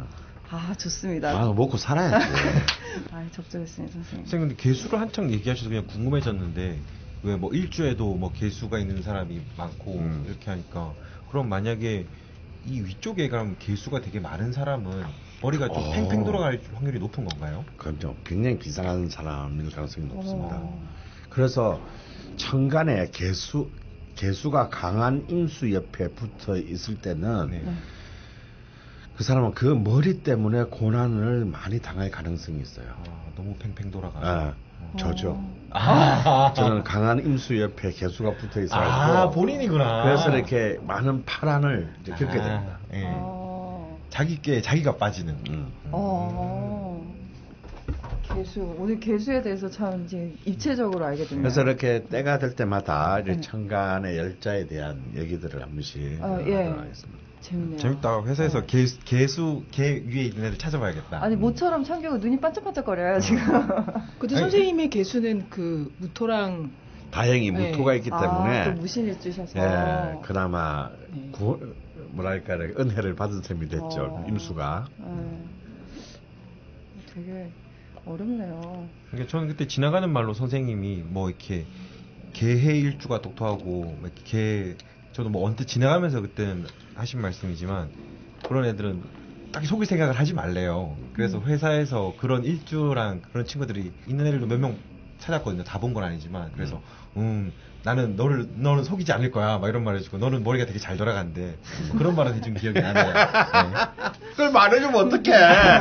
아, 좋습니다. 아, 먹고 살아야지. 아, 적절했습니다, 선생님. 선생님, 근데 개수를 한창 얘기하셔서 그냥 궁금해졌는데, 왜 뭐 일주에도 뭐 개수가 있는 사람이 많고 음. 이렇게 하니까 그럼 만약에 이 위쪽에 그럼 개수가 되게 많은 사람은 머리가 좀 어. 팽팽 돌아갈 확률이 높은 건가요? 그럼요. 굉장히 비상한 사람일 가능성이 높습니다. 오. 그래서 천간에 개수 개수가 강한 임수 옆에 붙어 있을 때는 네. 그 사람은 그 머리 때문에 고난을 많이 당할 가능성이 있어요. 아, 너무 팽팽 돌아가서. 아, 저죠. 아. 저는 강한 임수 옆에 개수가 붙어 있어서. 아, 본인이구나. 그래서 이렇게 많은 파란을 이제 겪게 됩니다. 아, 예. 아. 자기께 자기가 빠지는. 음. 어. 개수 오늘 개수에 대해서 참 이제 입체적으로 알게 됩니다. 그래서 이렇게 때가 될 때마다 이제 네. 천간의 열자에 대한 얘기들을 한 번씩 어, 예. 하겠습니다. 재밌네요. 재밌다. 회사에서 네. 개수, 개수 개 위에 있는 애들 찾아봐야겠다. 아니 모처럼 참교가 눈이 반짝반짝거려요 지금. 근데 선생님의 개수는 그 무토랑 다행히 네. 무토가 있기 때문에 아, 또 무신일주셔서 예, 그나마 네. 구, 뭐랄까 은혜를 받은 셈이 됐죠. 어. 임수가. 네. 되게 어렵네요. 그러니까 저는 그때 지나가는 말로 선생님이 뭐 이렇게 개해일주가 독토하고 이렇게 개 저도 뭐 언뜻 지나가면서 그때는 하신 말씀이지만 그런 애들은 딱히 속일 생각을 하지 말래요. 그래서 회사에서 그런 일주랑 그런 친구들이 있는 애들도 몇 명 찾았거든요. 다 본 건 아니지만 그래서 음 나는 너를 너는 속이지 않을 거야 막 이런 말 해주고 너는 머리가 되게 잘 돌아간대 뭐 그런 말은 해준 기억이 나네요. 네. 그걸 말해주면 어떡해.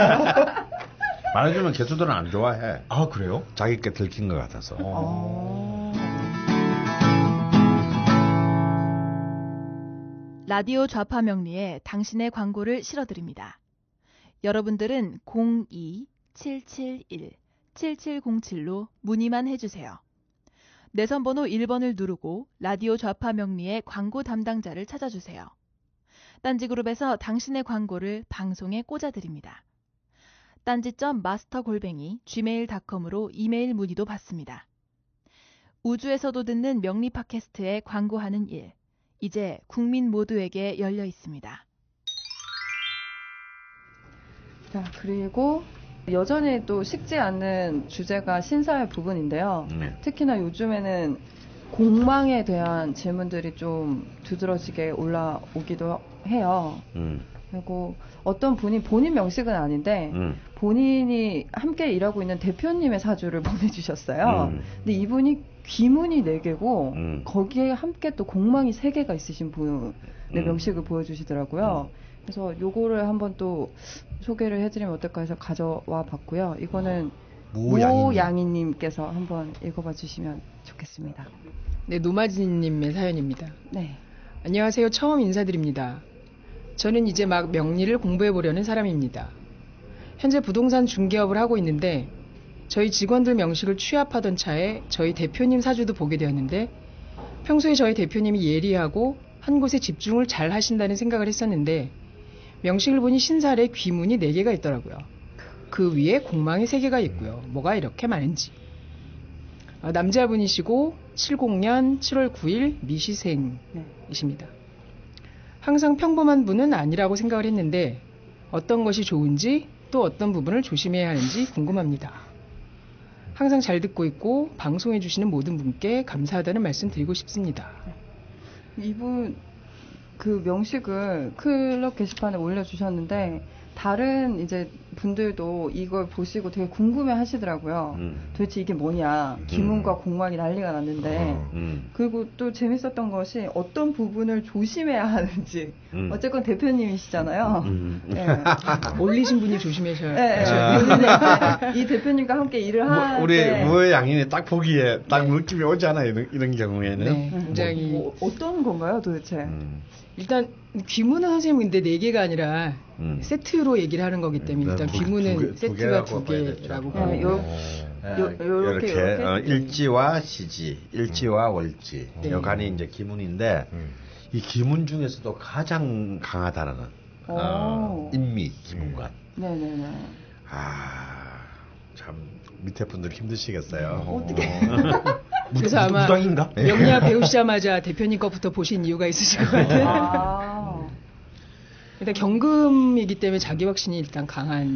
말해주면 개수들은 안 좋아해. 아 그래요? 자기께 들킨 것 같아서. 어. 라디오 좌파 명리에 당신의 광고를 실어드립니다. 여러분들은 공이 칠칠일 칠칠공칠로 문의만 해주세요. 내선번호 일 번을 누르고 라디오 좌파 명리의 광고 담당자를 찾아주세요. 딴지그룹에서 당신의 광고를 방송에 꽂아드립니다. 딴지점 마스터 골뱅이 지메일 닷컴으로 이메일 문의도 받습니다. 우주에서도 듣는 명리 팟캐스트에 광고하는 일. 이제 국민 모두에게 열려 있습니다. 자, 그리고 여전히 또 식지 않는 주제가 신사의 부분인데요. 네. 특히나 요즘에는 공망에 대한 질문들이 좀 두드러지게 올라오기도 해요. 음. 그리고 어떤 분이 본인 명식은 아닌데 음. 본인이 함께 일하고 있는 대표님의 사주를 보내주셨어요. 음. 근데 이분이 귀문이 네 개고 음. 거기에 함께 또 공망이 세 개가 있으신 분의 음. 명식을 보여주시더라고요. 음. 그래서 요거를 한번 또 소개를 해드리면 어떨까 해서 가져와 봤고요. 이거는 무양이님께서 한번 읽어봐 주시면 좋겠습니다. 네, 노마진님의 사연입니다. 네. 안녕하세요. 처음 인사드립니다. 저는 이제 막 명리를 공부해 보려는 사람입니다. 현재 부동산 중개업을 하고 있는데 저희 직원들 명식을 취합하던 차에 저희 대표님 사주도 보게 되었는데 평소에 저희 대표님이 예리하고 한 곳에 집중을 잘 하신다는 생각을 했었는데 명식을 보니 신살에 귀문이 네 개가 있더라고요. 그 위에 공망이 세 개가 있고요. 뭐가 이렇게 많은지. 어, 남자분이시고 칠십 년 칠월 구일 미시생이십니다. 항상 평범한 분은 아니라고 생각을 했는데 어떤 것이 좋은지 또 어떤 부분을 조심해야 하는지 궁금합니다. 항상 잘 듣고 있고 방송해 주시는 모든 분께 감사하다는 말씀 드리고 싶습니다. 이분 그 명식을 클럽 게시판에 올려주셨는데 다른 이제 분들도 이걸 보시고 되게 궁금해 하시더라고요. 음. 도대체 이게 뭐냐. 기문과 음. 공망이 난리가 났는데 어, 음. 그리고 또 재밌었던 것이 어떤 부분을 조심해야 하는지 음. 어쨌건 대표님이시잖아요. 음. 네. 올리신 분이 조심하셔야 네, 네. 이 대표님과 함께 일을 하는데 우리 무의 양인이 딱 보기에 딱 네. 느낌이 오지 않아요. 이런, 이런 경우에는. 네, 굉장히 뭐, 뭐, 어떤 건가요 도대체? 음. 일단 귀문은 선생님 근데 네 개가 아니라 음. 세트로 얘기를 하는 거기 때문에 일단 귀문은 세트가 두 개라고 봐요. 네, 요, 요, 요, 요렇게, 요렇게 어, 일지와 시지, 일지와 월지 네. 여간이 이제 기문인데 음. 이 기문 중에서도 가장 강하다는 어, 인미 기문관. 네네네. 아, 참 밑에 분들 힘드시겠어요. 어, 어떻게? 그래서 아마 무당인가? 명리학 배우시자마자 대표님 것부터 보신 이유가 있으실 것 같아요. 아. 일단 경금이기 때문에 자기 확신이 일단 강한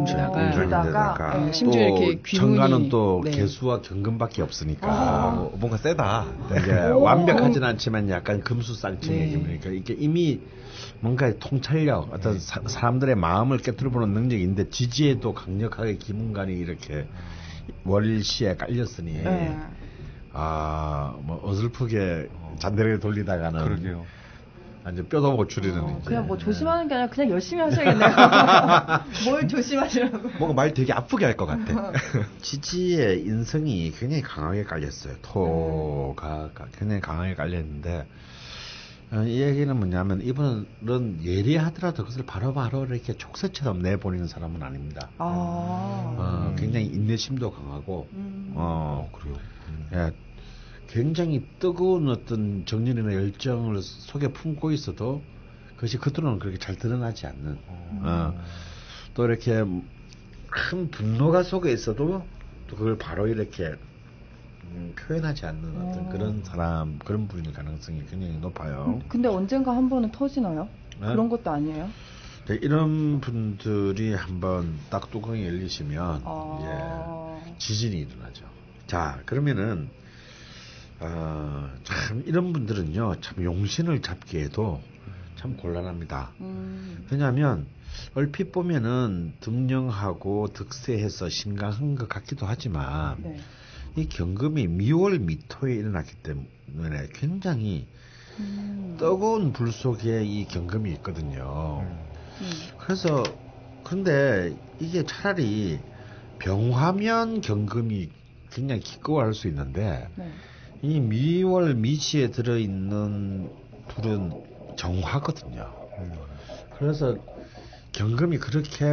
일간인데다가 네, 심지어 이렇게 귀문이 정관은 또 네. 개수와 경금밖에 없으니까 아. 뭔가 세다. 이게 완벽하진 않지만 약간 금수쌍증의 네. 기분이니까 이게 이미 뭔가 통찰력, 어떤 사, 사람들의 마음을 깨트려보는 능력인데 지지에도 강력하게 기문관이 이렇게 월시에 깔렸으니. 네. 아, 뭐 어설프게 잔대를 돌리다가는 그러게요. 완전 뼈도 못 추리는. 어, 그냥 뭐 조심하는 게 아니라 그냥 열심히 하셔야겠네요. 뭘 조심하시라고. 뭔가 말 되게 아프게 할 것 같아. 지지의 인성이 굉장히 강하게 깔렸어요. 토가 음. 굉장히 강하게 깔렸는데 어, 이 얘기는 뭐냐면 이분은 예리하더라도 그것을 바로바로 이렇게 촉새처럼 내보내는 사람은 아닙니다. 아. 어, 굉장히 인내심도 강하고 음. 어, 그래요. 음. 예, 굉장히 뜨거운 어떤 정열이나 열정을 속에 품고 있어도 그것이 겉으로는 그렇게 잘 드러나지 않는 음. 어, 또 이렇게 큰 분노가 속에 있어도 또 그걸 바로 이렇게 음, 표현하지 않는 어떤 오. 그런 사람 그런 분일 가능성이 굉장히 높아요. 근데 언젠가 한 번은 터지나요? 네? 그런 것도 아니에요? 네, 이런 분들이 한번 딱 뚜껑이 열리시면 아. 예, 지진이 일어나죠. 자, 그러면은 어, 참 이런 분들은요 참 용신을 잡기에도 참 곤란합니다. 음. 왜냐하면 얼핏 보면은 듬령하고 득세해서 신강한 것 같기도 하지만 네. 이 경금이 미월 미토에 일어났기 때문에 굉장히 음. 뜨거운 불 속에 이 경금이 있거든요. 음. 그래서 그런데 이게 차라리 병화면 경금이 굉장히 기꺼워할 수 있는데 네. 이 미월 미시에 들어있는 불은 정화거든요. 음. 그래서 경금이 그렇게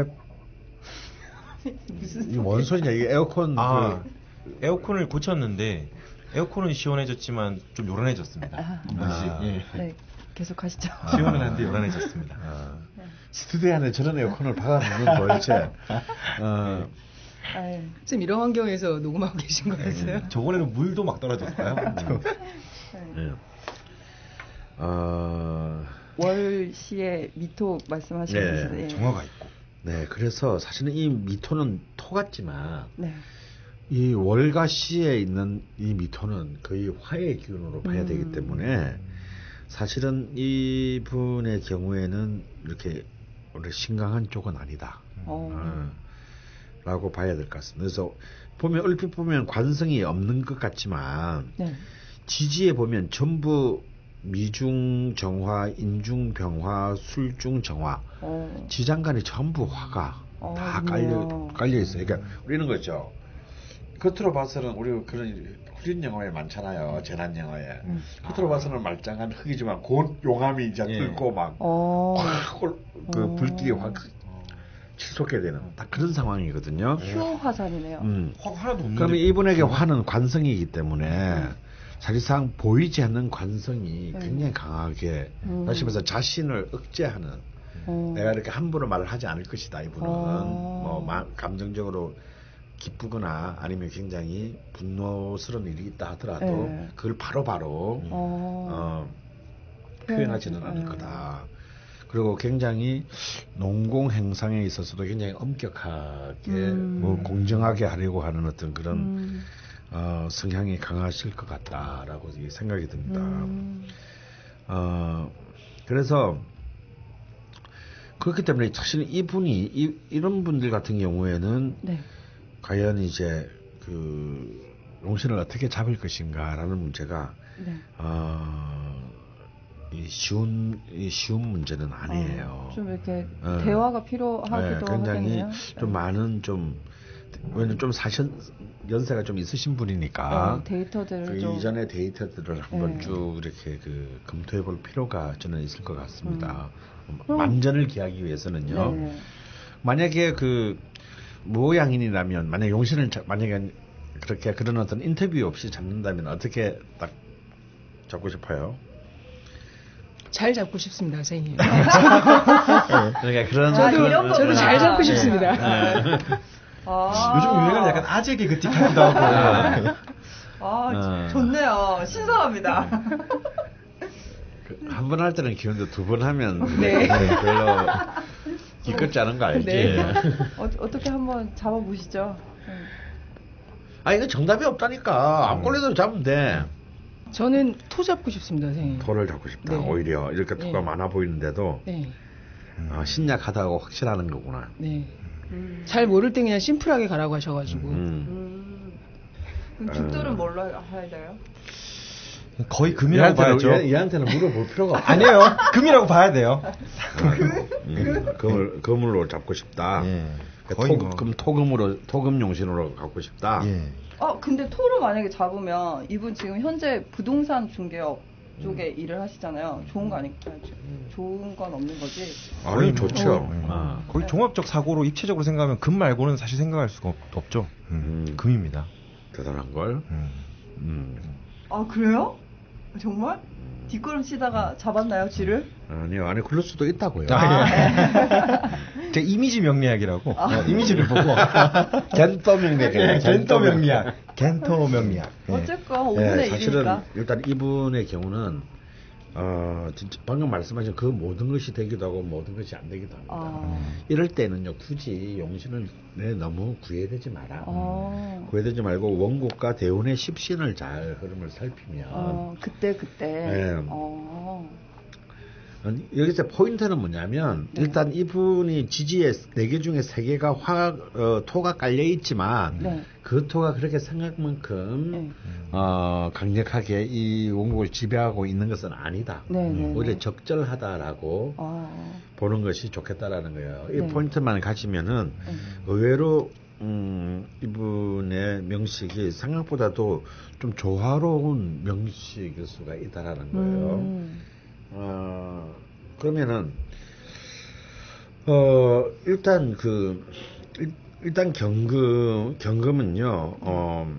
이 뭔 소리냐 이게 에어컨 아, 그 에어컨을 고쳤는데 에어컨은 시원해졌지만 좀 요란해졌습니다. 아, 아, 예. 네, 계속 하시죠. 시원은 한데 요란해졌습니다. 아, 스튜디오 안에 저런 에어컨을 박아놓는 도대체 어, 지금 이런 환경에서 녹음하고 계신 거였어요? 네, 저번에는 물도 막 떨어졌어요. 네. 어... 월시에 미토 말씀하시는 네, 예. 정화가 있고. 네, 그래서 사실은 이 미토는 토 같지만 네. 이 월과 시에 있는 이 미토는 거의 화의 기운으로 봐야 음. 되기 때문에 사실은 이분의 경우에는 이렇게 원래 신강한 쪽은 아니다. 어. 어, 라고 봐야 될 것 같습니다. 그래서 보면 얼핏 보면 관성이 없는 것 같지만 네. 지지에 보면 전부 미중 정화, 인중 병화, 술중 정화, 어. 지장간에 전부 화가 어, 다 깔려 깔려 있어요. 그러니까 우리는 거죠. 겉으로 봐서는 우리 그런 후린 영화에 많잖아요. 재난 영화에 음. 겉으로 봐서는 말짱한 흙이지만 곧 용암이 이제 예. 끓고 막 어. 확 그 불길이 확 치솟게 되는 딱 그런 상황이거든요. 휴 화산이네요. 음. 화 하나도 없는데. 그러면 이분에게 화는 관성이기 때문에 음. 사실상 보이지 않는 관성이 음. 굉장히 강하게 음. 다시 말해서 자신을 억제하는 음. 내가 이렇게 함부로 말을 하지 않을 것이다. 이분은 어. 뭐 마, 감정적으로 기쁘거나 아니면 굉장히 분노스러운 일이 있다 하더라도 네. 그걸 바로바로 바로 어. 어, 표현하지는 네. 않을 거다. 그리고 굉장히 농공 행상에 있어서도 굉장히 엄격하게 음. 뭐 공정하게 하려고 하는 어떤 그런 음. 어, 성향이 강하실 것 같다라고 생각이 듭니다. 음. 어, 그래서 그렇기 때문에 사실 이분이 이, 이런 분들 같은 경우에는 네. 과연 이제 그 용신을 어떻게 잡을 것인가라는 문제가 네. 어, 이 쉬운 이 쉬운 문제는 아니에요. 어, 좀 이렇게 어. 대화가 필요하기도 네, 굉장히 하겠네요. 좀 네. 많은 좀 왜냐면 좀 사실 연세가 좀 있으신 분이니까 네, 데이터들을 그 좀 이전의 데이터들을 한번 네. 쭉 이렇게 그 검토해볼 필요가 저는 있을 것 같습니다. 음. 만전을 기하기 위해서는요. 네. 만약에 그 모양인이라면 만약 용신을 자, 만약에 그렇게 그런 어떤 인터뷰 없이 잡는다면 어떻게 딱 잡고 싶어요? 잘 잡고 싶습니다, 선생님. 그러니까 그런 저도, 저도 잘 잡고 싶습니다. 네. 아~ 요즘 유행은 약간 아재 개그틱 하기도 하고. 아, 네. 좋네요. 신선합니다. 그, 한 번 할 때는 귀여운데 두 번 하면 네. 별로 기껏지 않은 거 알지? 네. 어, 어떻게 한번 잡아보시죠. 네. 아, 이거 정답이 없다니까. 안 걸려도 잡으면 돼. 저는 토 잡고 싶습니다, 선생님. 토를 잡고 싶다. 네. 오히려 이렇게 토가 네. 많아 보이는데도 네. 어, 신약하다고 확실하는 거구나. 네. 음. 잘 모를 때 그냥 심플하게 가라고 하셔가지고. 음. 그럼 죽들은 어. 뭘로 해야 돼요? 거의 금이라고 봐야죠. 얘, 얘한테는 물어볼 필요가 없어. 아니에요. 금이라고 봐야 돼요. 금? 금을, 금으로 잡고 싶다. 예. 토, 뭐. 금, 토금으로, 토금 용신으로 갖고 싶다. 예. 아, 근데 토를 만약에 잡으면 이분 지금 현재 부동산 중개업 쪽에 음. 일을 하시잖아요. 좋은 거 아닐까요? 음. 좋은 건 없는 거지. 아니, 좋죠. 어. 음. 아. 거의 네. 종합적 사고로 입체적으로 생각하면 금 말고는 사실 생각할 수가 없, 없죠. 음. 음. 금입니다. 대단한 걸. 음. 음. 아, 그래요? 정말? 뒷걸음 치다가 잡았나요, 쥐를? 아니요, 안에 그럴 수도 있다고요. 아, 네. 제 이미지 명리학이라고. 아. 어, 이미지를 보고. 겐토 명리학. 네, 겐토 명리학. 겐토 명리학. 네. 어쨌건 오분의 네, 사실은 일이니까. 일단 이분의 경우는 어, 진짜 방금 말씀하신 그 모든 것이 되기도 하고 모든 것이 안 되기도 합니다. 아. 이럴 때는요, 굳이 용신을 내 너무 구애되지 마라. 아. 구애되지 말고 원국과 대운의 십신을 잘 흐름을 살피면. 아, 그때, 그때. 네. 아. 여기서 포인트는 뭐냐면, 네. 일단 이분이 지지에 네 개 중에 세 개가 화, 어, 토가 깔려 있지만, 네. 그 토가 그렇게 생각만큼, 네. 어, 강력하게 이 원국을 지배하고 있는 것은 아니다. 네, 네, 오히려 네. 적절하다라고 아. 보는 것이 좋겠다라는 거예요. 이 네. 포인트만 가지면은, 네. 의외로, 음, 이분의 명식이 생각보다도 좀 조화로운 명식일 수가 있다라는 거예요. 음. 어, 그러면은, 어, 일단 그, 일, 일단 경금, 경금은요, 어,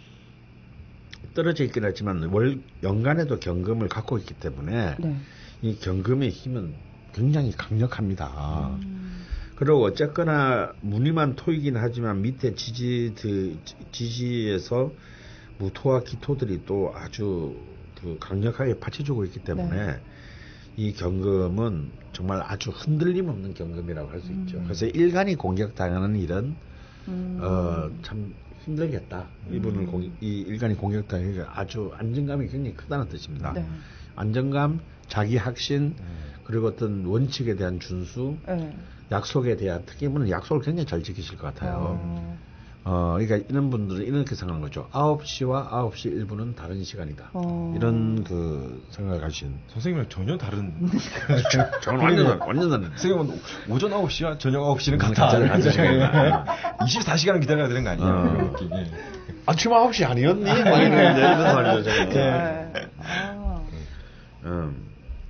떨어져 있긴 하지만 월, 연간에도 경금을 갖고 있기 때문에 네. 이 경금의 힘은 굉장히 강력합니다. 음. 그리고 어쨌거나 무늬만 토이긴 하지만 밑에 지지, 지지에서 무토와 기토들이 또 아주 그 강력하게 받쳐주고 있기 때문에 네. 이 경금은 정말 아주 흔들림 없는 경금이라고 할 수 음. 있죠. 그래서 일간이 공격당하는 일은 음. 어, 참 힘들겠다. 음. 이분을 공, 이 일간이 공격당하는 아주 안정감이 굉장히 크다는 뜻입니다. 네. 안정감, 자기 확신, 네. 그리고 어떤 원칙에 대한 준수, 네. 약속에 대한 특히 이분은 약속을 굉장히 잘 지키실 것 같아요. 어. 어, 그러니까 이런 분들은 이렇게 생각하는 거죠. 아홉 시와 아홉 시 일 분은 다른 시간이다. 어... 이런 그 생각을 가신. 선생님은 전혀 다른. 저는 완전, 완전 다른. 선생님은 오전 아홉 시와 저녁 아홉 시는 같아. 이십사 시간을 기다려야 되는 거 아니에요? 어. 예. 아침 아홉 시 아니었니? 막 이러는데, 이런 말이죠. 네. 아. 음.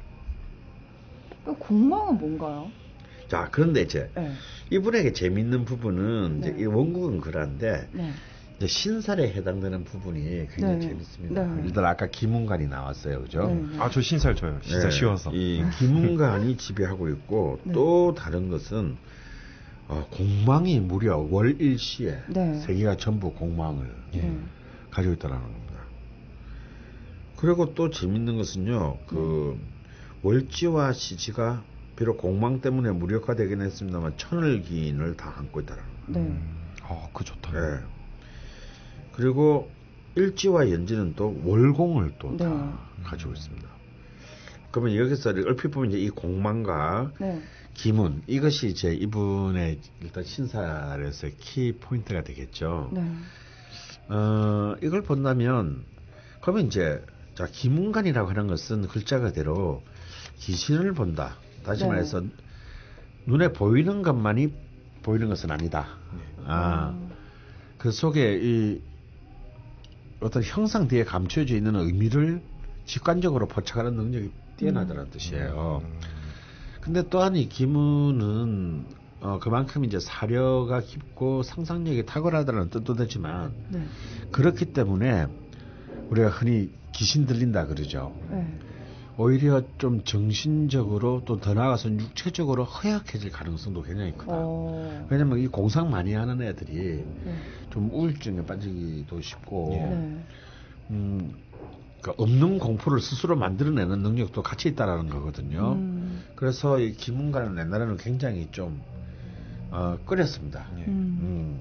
공망은 뭔가요? 자, 그런데 이제 네. 이분에게 재밌는 부분은 네. 이제 이 원국은 그런데 네. 이제 신살에 해당되는 부분이 굉장히 네. 재밌습니다. 네. 일단 아까 기문관이 나왔어요, 그죠? 네. 아, 저 신살 줘요. 신살 네. 쉬워서. 이 기문관이 지배하고 있고 네. 또 다른 것은 어, 공망이 무려 월일시에 네. 세 개가 전부 공망을 네. 가지고 있다는 겁니다. 그리고 또 재밌는 것은요, 그 네. 월지와 시지가 비록 공망 때문에 무력화되긴 했습니다만 천을기인을 다 안고 있다라는 거예요. 네. 아, 그 좋다. 네. 그리고 일지와 연지는 또 월공을 또 다 네. 가지고 있습니다. 그러면 여기서 얼핏 보면 이제 이 공망과 네. 기문 이것이 이제 이분의 일단 신살에서의 키 포인트가 되겠죠. 네. 어, 이걸 본다면 그러면 이제 자 기문관이라고 하는 것은 글자 그대로 귀신을 본다. 다시 네. 말해서 눈에 보이는 것만이 보이는 것은 아니다. 네. 아, 음. 그 속에 이 어떤 형상 뒤에 감춰져 있는 의미를 직관적으로 포착하는 능력이 뛰어나다는 음. 뜻이에요. 음. 근데 또한 이 기문은 어, 그만큼 이제 사려가 깊고 상상력이 탁월하다는 뜻도 되지만 네. 그렇기 때문에 우리가 흔히 귀신 들린다 그러죠. 네. 오히려 좀 정신적으로 또 더 나아가서 육체적으로 허약해질 가능성도 굉장히 크다. 오. 왜냐면 이 공상 많이 하는 애들이 네. 좀 우울증에 빠지기도 쉽고, 네. 음, 그러니까 없는 공포를 스스로 만들어내는 능력도 같이 있다라는 거거든요. 음. 그래서 이 기문관은 옛날에는 굉장히 좀, 어, 끓였습니다. 음. 음.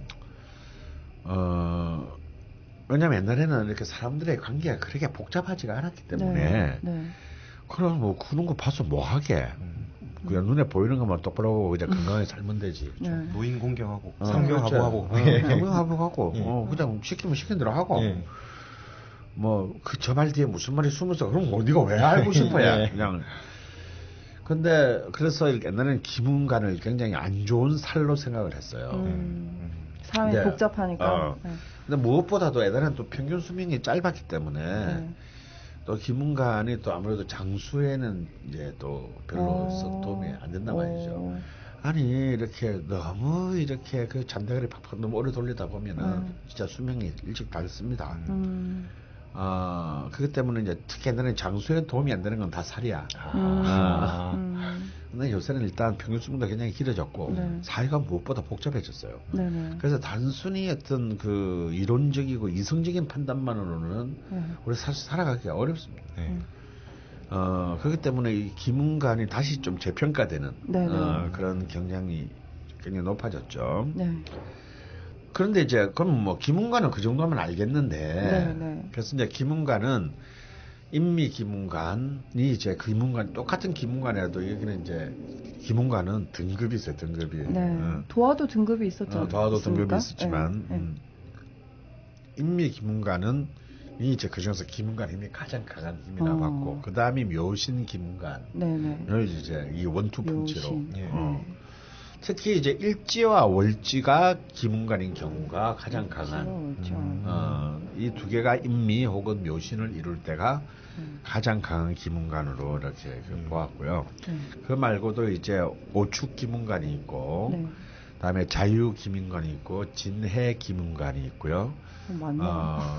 어, 왜냐면 옛날에는 이렇게 사람들의 관계가 그렇게 복잡하지가 않았기 때문에, 네. 네. 그럼 뭐 그런 거 봐서 뭐 하게. 음. 그냥 눈에 보이는 것만 똑바로 하고 그냥 건강하게 살면 되지. 네. 노인 공경하고 어, 상명하고 상명하고 예. 어, 그냥 시키면 시킨 대로 하고 예. 뭐 그 저 말 뒤에 무슨 말이 숨어서 그럼 뭐 네가 왜 알고 싶어야 예. 그냥. 근데 그래서 옛날에는 기문관을 굉장히 안 좋은 살로 생각을 했어요. 음. 사람이 근데, 복잡하니까. 어, 네. 근데 무엇보다도 애들은 또 평균 수명이 짧았기 때문에 네. 또 기문관이 또 아무래도 장수에는 이제 또 별로 썩 도움이 안 된단 말이죠. 아니 이렇게 너무 이렇게 그 잠대가리 팍팍 너무 오래 돌리다 보면은 음. 진짜 수명이 일찍 닳습니다. 음. 어, 그것 때문에 이제 특히 옛날에 장수에 도움이 안 되는 건 다 살이야. 음. 아. 음. 근데 요새는 일단 평균 수명도 굉장히 길어졌고 네. 사회가 무엇보다 복잡해졌어요. 네네. 그래서 단순히 어떤 그 이론적이고 이성적인 판단만으로는 네. 우리 사실 살아가기가 어렵습니다. 네. 어, 그렇기 때문에 이 기문관이 다시 좀 재평가되는 어, 그런 경향이 굉장히 높아졌죠. 네. 그런데 이제 그럼 뭐 기문관은 그 정도면 알겠는데 네네. 그래서 이제 기문관은 인미 기문관이 이제 기문관 똑같은 기문관이라도 여기는 이제 기문관은 등급이 있어요. 등급이. 네. 어. 도화도 등급이 있었죠. 어, 도화도 있습니까? 등급이 있었지만 네. 음. 인미 기문관은 이 이제 그 중에서 기문관 힘이 가장 강한 힘이라 어. 받고 그 다음이 묘신 기문관. 네네. 이제 이 원투 펀치로. 예. 어. 특히 이제 일지와 월지가 기문관인 경우가 가장 강한 음, 어, 이 두 개가 인미 혹은 묘신을 이룰 때가 음. 가장 강한 기문관으로 이렇게 음. 보았고요. 음. 그 말고도 이제 오축 기문관이 있고 네. 그다음에 자유 기문관이 있고 진해 기문관이 있고요. 맞네. 어,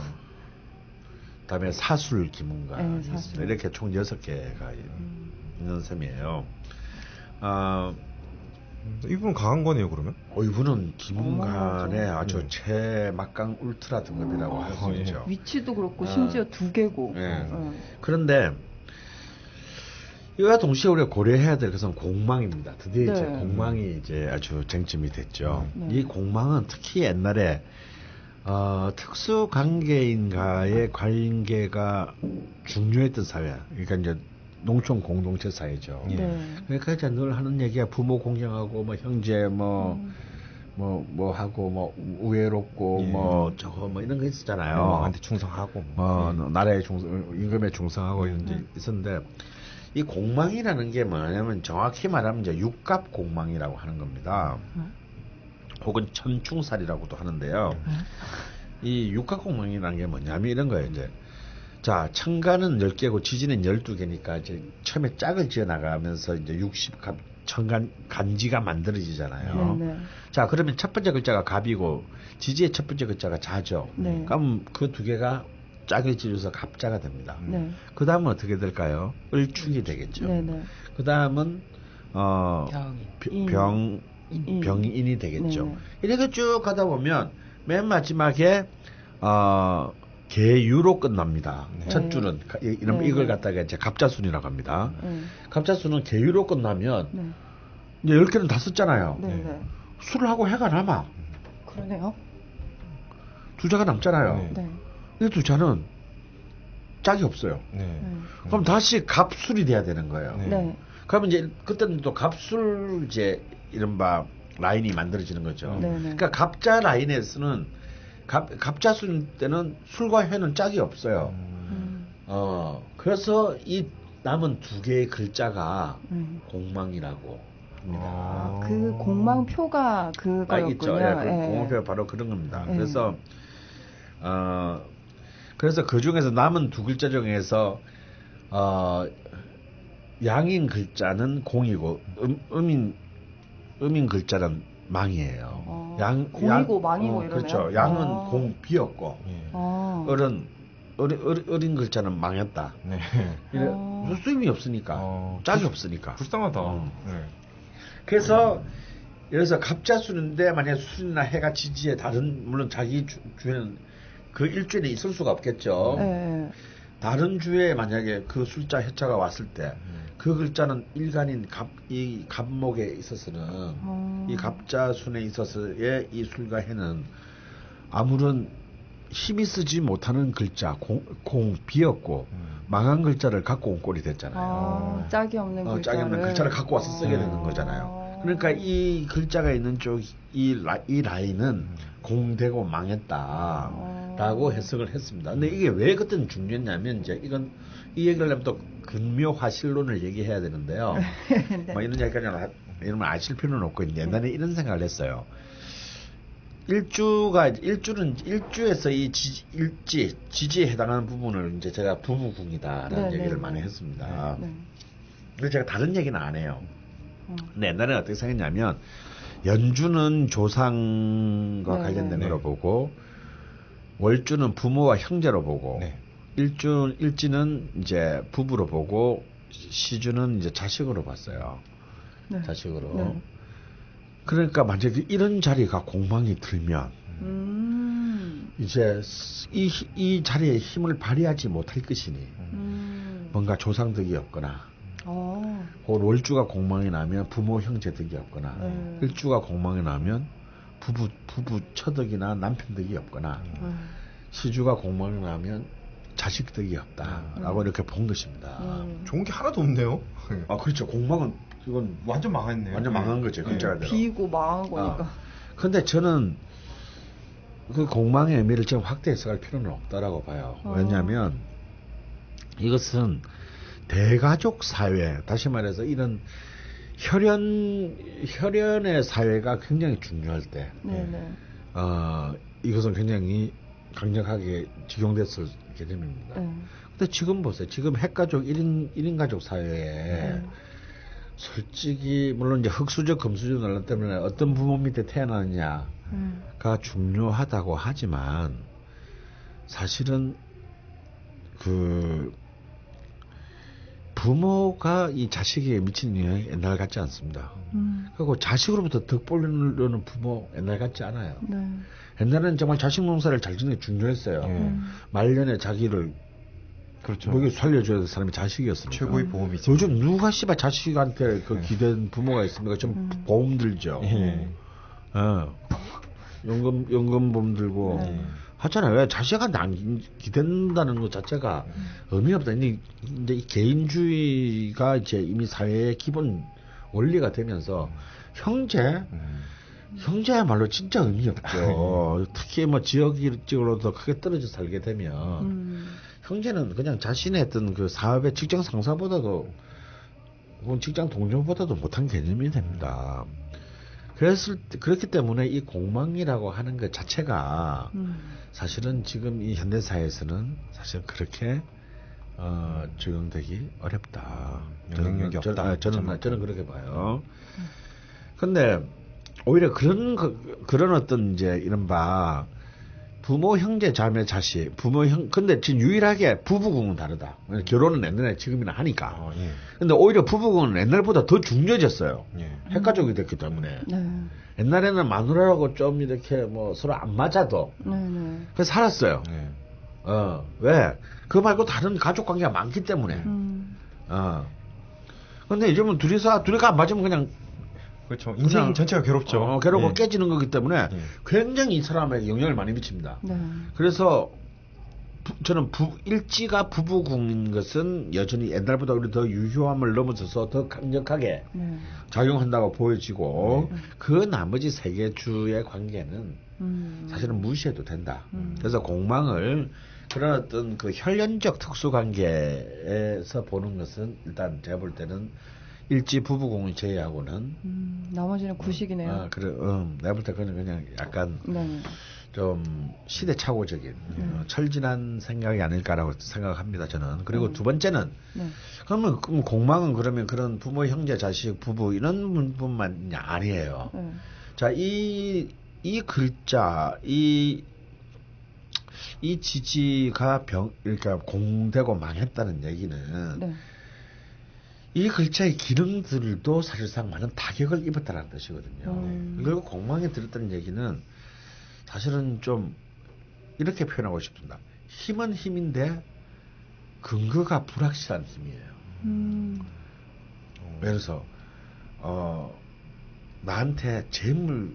그다음에 사술 기문관이 네, 있습니다. 이렇게 총 여섯 개가 음. 있는 셈이에요. 어, 이분은 강한 거네요, 그러면? 어, 이분은 기문관의 아주 네. 최막강 울트라 등급이라고 할 수 있죠. 위치도 그렇고 심지어 어. 두 개고. 네. 어. 그런데 이와 동시에 우리가 고려해야 될 것은 공망입니다. 드디어 네. 이제 공망이 이제 아주 쟁점이 됐죠. 네. 이 공망은 특히 옛날에 어, 특수 관계인과의 관계가 중요했던 사회야. 그러니까 이제 농촌 공동체 사회죠. 네. 그러니까 이제 늘 하는 얘기야. 부모 공경하고 뭐 형제 뭐 뭐 뭐 음. 하고 뭐 우애롭고 예. 뭐 저거 뭐 이런 거 있었잖아요. 왕한테 충성하고 뭐 예. 나라에 충성, 임금에 충성하고 이런 게 음. 있었는데 이 공망이라는 게 뭐냐면 정확히 말하면 이제 육갑 공망이라고 하는 겁니다. 음. 혹은 천충살이라고도 하는데요. 음. 이 육갑 공망이라는 게 뭐냐면 이런 거예요. 이제 자, 천간은 열 개고 지지는 열두 개니까 이제 처음에 짝을 지어 나가면서 이제 육십 갑 천간 간지가 만들어지잖아요. 네네. 자, 그러면 첫 번째 글자가 갑이고 지지의 첫 번째 글자가 자죠. 네. 그럼 그 두 개가 짝을 지어서 갑자가 됩니다. 네. 그 다음은 어떻게 될까요? 을축이 되겠죠. 그 다음은 어 병 병인이 되겠죠. 네네. 이렇게 쭉 가다 보면 맨 마지막에 어 개유로 끝납니다. 네. 첫 줄은 이런 네. 이걸 갖다가 이제 갑자순이라고 합니다. 네. 갑자순은 개유로 끝나면 네. 이제 열 개는 다 썼잖아요. 네. 네. 술을 하고 해가 남아. 그러네요. 두 자가 남잖아요. 네. 이 두 자는 짝이 없어요. 네. 네. 그럼 다시 갑술이 돼야 되는 거예요. 네. 네. 그러면 이제 그때는 또 갑술 이제 이른바 라인이 만들어지는 거죠. 네. 네. 그러니까 갑자 라인에서는 갑, 갑자순 때는 술과 회는 짝이 없어요. 음. 어, 그래서 이 남은 두 개의 글자가 음. 공망이라고 합니다. 아, 그 공망표가 그거였군요. 있죠. 예, 그 예. 공망표가 바로 그런 겁니다. 예. 그래서, 어, 그래서 그 중에서 남은 두 글자 중에서, 어, 양인 글자는 공이고, 음, 음인, 음인 글자는 망이에요. 어, 양, 공이고 양, 망이고 어, 이러네요. 그렇죠. 양은 아. 공 비었고 아. 어른 어린, 어린, 어린 글자는 망했다. 네. 아. 수임이 없으니까 아. 짝이 없으니까. 불쌍하다. 어. 네. 그래서 여기서 갑자수인데 만약 술이나 해가 지지에 다른 물론 자기 주, 주에는 그 일주일에 있을 수가 없겠죠. 네. 다른 주에 만약에 그 술자 해자가 왔을 때 그 글자는 일간인 갑, 이 갑목에 있어서는 음. 이 갑자순에 있어서의 이 술과 해는 아무런 힘이 쓰지 못하는 글자 공, 공 비었고 음. 망한 글자를 갖고 온 꼴이 됐잖아요. 아, 짝이 없는 어, 글자를. 짝이 없는 글자를 갖고 와서 쓰게 아. 되는 거잖아요. 그러니까 이 글자가 있는 쪽, 이, 라, 이 라인은 공되고 망했다라고 아. 해석을 했습니다. 근데 이게 왜 그때는 중요했냐면, 이제 이건, 이 얘기를 하면 또 근묘화실론을 얘기해야 되는데요. 네. 뭐 이런 얘기까지는, 이러면 아실 필요는 없고, 옛날에 이런 생각을 했어요. 일주가, 일주는, 일주에서 이 지, 일지, 지지에 해당하는 부분을 이제 제가 부부궁이다라는 네, 얘기를 네, 많이 네. 했습니다. 네. 근데 제가 다른 얘기는 안 해요. 음. 근데 옛날에는 어떻게 생각했냐면, 연주는 조상과 네, 관련된 네. 거로 보고, 월주는 부모와 형제로 보고, 네. 일주, 일지는 이제 부부로 보고, 시주는 이제 자식으로 봤어요. 네. 자식으로. 네. 그러니까 만약에 이런 자리가 공망이 들면 음. 이제 이, 이 자리에 힘을 발휘하지 못할 것이니 음. 뭔가 조상 덕이 없거나 어. 월주가 공망이 나면 부모 형제 덕이 없거나 음. 일주가 공망이 나면 부부 부부 처덕이나 남편 덕이 없거나 음. 시주가 공망이 나면 자식 덕이 없다라고 음. 이렇게 본 것입니다. 음. 좋은 게 하나도 없네요. 아 그렇죠. 공망은 이건 완전 망했네요. 완전 망한 거죠. 글자가 네. 비고 망한 거니까. 아. 근데 저는 그 공망의 의미를 좀 확대 해석할 필요는 없다라고 봐요. 어. 왜냐하면 이것은 대가족 사회, 다시 말해서 이런 혈연 혈연의 사회가 굉장히 중요할 때, 네네. 어, 이것은 굉장히 강력하게 적용됐을 개념입니다. 네. 근데 지금 보세요. 지금 핵가족 일 인 일 인 가족 사회에. 네. 솔직히 물론 이제 흑수저 금수저 논란 때문에 어떤 부모 밑에 태어나느냐가 음. 중요하다고 하지만 사실은 그 부모가 이 자식에게 미치는 영향이 옛날 같지 않습니다. 음. 그리고 자식으로부터 덕 보려는 부모 옛날 같지 않아요. 네. 옛날에는 정말 자식 농사를 잘 짓는 게 중요했어요. 음. 말년에 자기를 그렇죠. 목을 살려줘야 될 사람이 자식이었으니까. 최고의 보험이죠. 요즘 누가 씨발 자식한테 그 기댄 부모가 있습니까? 좀 음. 보험 들죠. 예. 어. 연금, 연금보험 들고. 네. 하잖아요. 왜 자식한테 안 기댄다는 것 자체가 음. 의미 없다. 근데 이제 이 개인주의가 이제 이미 사회의 기본 원리가 되면서 음. 형제, 음. 형제야말로 진짜 의미 없죠. 특히 뭐 지역적으로도 크게 떨어져 살게 되면. 음. 형제는 그냥 자신의 어떤 그 사업의 직장 상사보다도 혹은 직장 동료보다도 못한 개념이 됩니다. 그랬을 때, 그렇기 때문에 이 공망이라고 하는 것 자체가 음. 사실은 지금 이 현대사회에서는 사실 그렇게 어, 적용되기 어렵다. 영향력이 없다. 저는, 저는, 저는 그렇게 봐요. 근데 오히려 그런 그런 어떤 이제 이른바 부모, 형제, 자매, 자식, 부모, 형, 근데 지금 유일하게 부부궁은 다르다. 결혼은 옛날에 지금이나 하니까. 어, 예. 근데 오히려 부부궁은 옛날보다 더 중요해졌어요. 예. 핵가족이 됐기 때문에. 네. 옛날에는 마누라라고 좀 이렇게 뭐 서로 안 맞아도. 네, 네. 그래서 살았어요. 네. 어, 왜? 그거 말고 다른 가족 관계가 많기 때문에. 음. 어. 근데 요즘은 둘이서, 둘이가 안 맞으면 그냥 그렇죠. 인생 그냥, 전체가 괴롭죠. 어, 괴롭고 네. 깨지는 거기 때문에 네. 굉장히 이 사람에게 영향을 많이 미칩니다. 네. 그래서 부, 저는 부, 일지가 부부궁인 것은 여전히 옛날보다 우리 더 유효함을 넘어서서 더 강력하게 네. 작용한다고 보여지고 네. 그 나머지 세 개 주의 관계는 음. 사실은 무시해도 된다. 음. 그래서 공망을 그런 어떤 그 혈연적 특수관계에서 보는 것은 일단 제가 볼 때는 일지 부부궁을 제외하고는 음, 나머지는 구식이네요. 아, 그래, 음, 내가 볼 때 그는 그냥 약간 네. 좀 시대착오적인 네. 어, 철진한 생각이 아닐까라고 생각합니다. 저는. 그리고 네. 두 번째는 네. 그러면 그럼 공망은 그러면 그런 부모, 형제, 자식, 부부 이런 분만 아니에요. 네. 자, 이, 이 글자, 이, 이 지지가 병, 그러니까 공되고 망했다는 얘기는. 네. 이 글자의 기능들도 사실상 많은 타격을 입었다는 뜻이거든요. 음. 그리고 공망에 들었다는 얘기는 사실은 좀 이렇게 표현하고 싶습니다. 힘은 힘인데 근거가 불확실한 힘이에요. 음. 예를 들어서 어, 나한테 재물,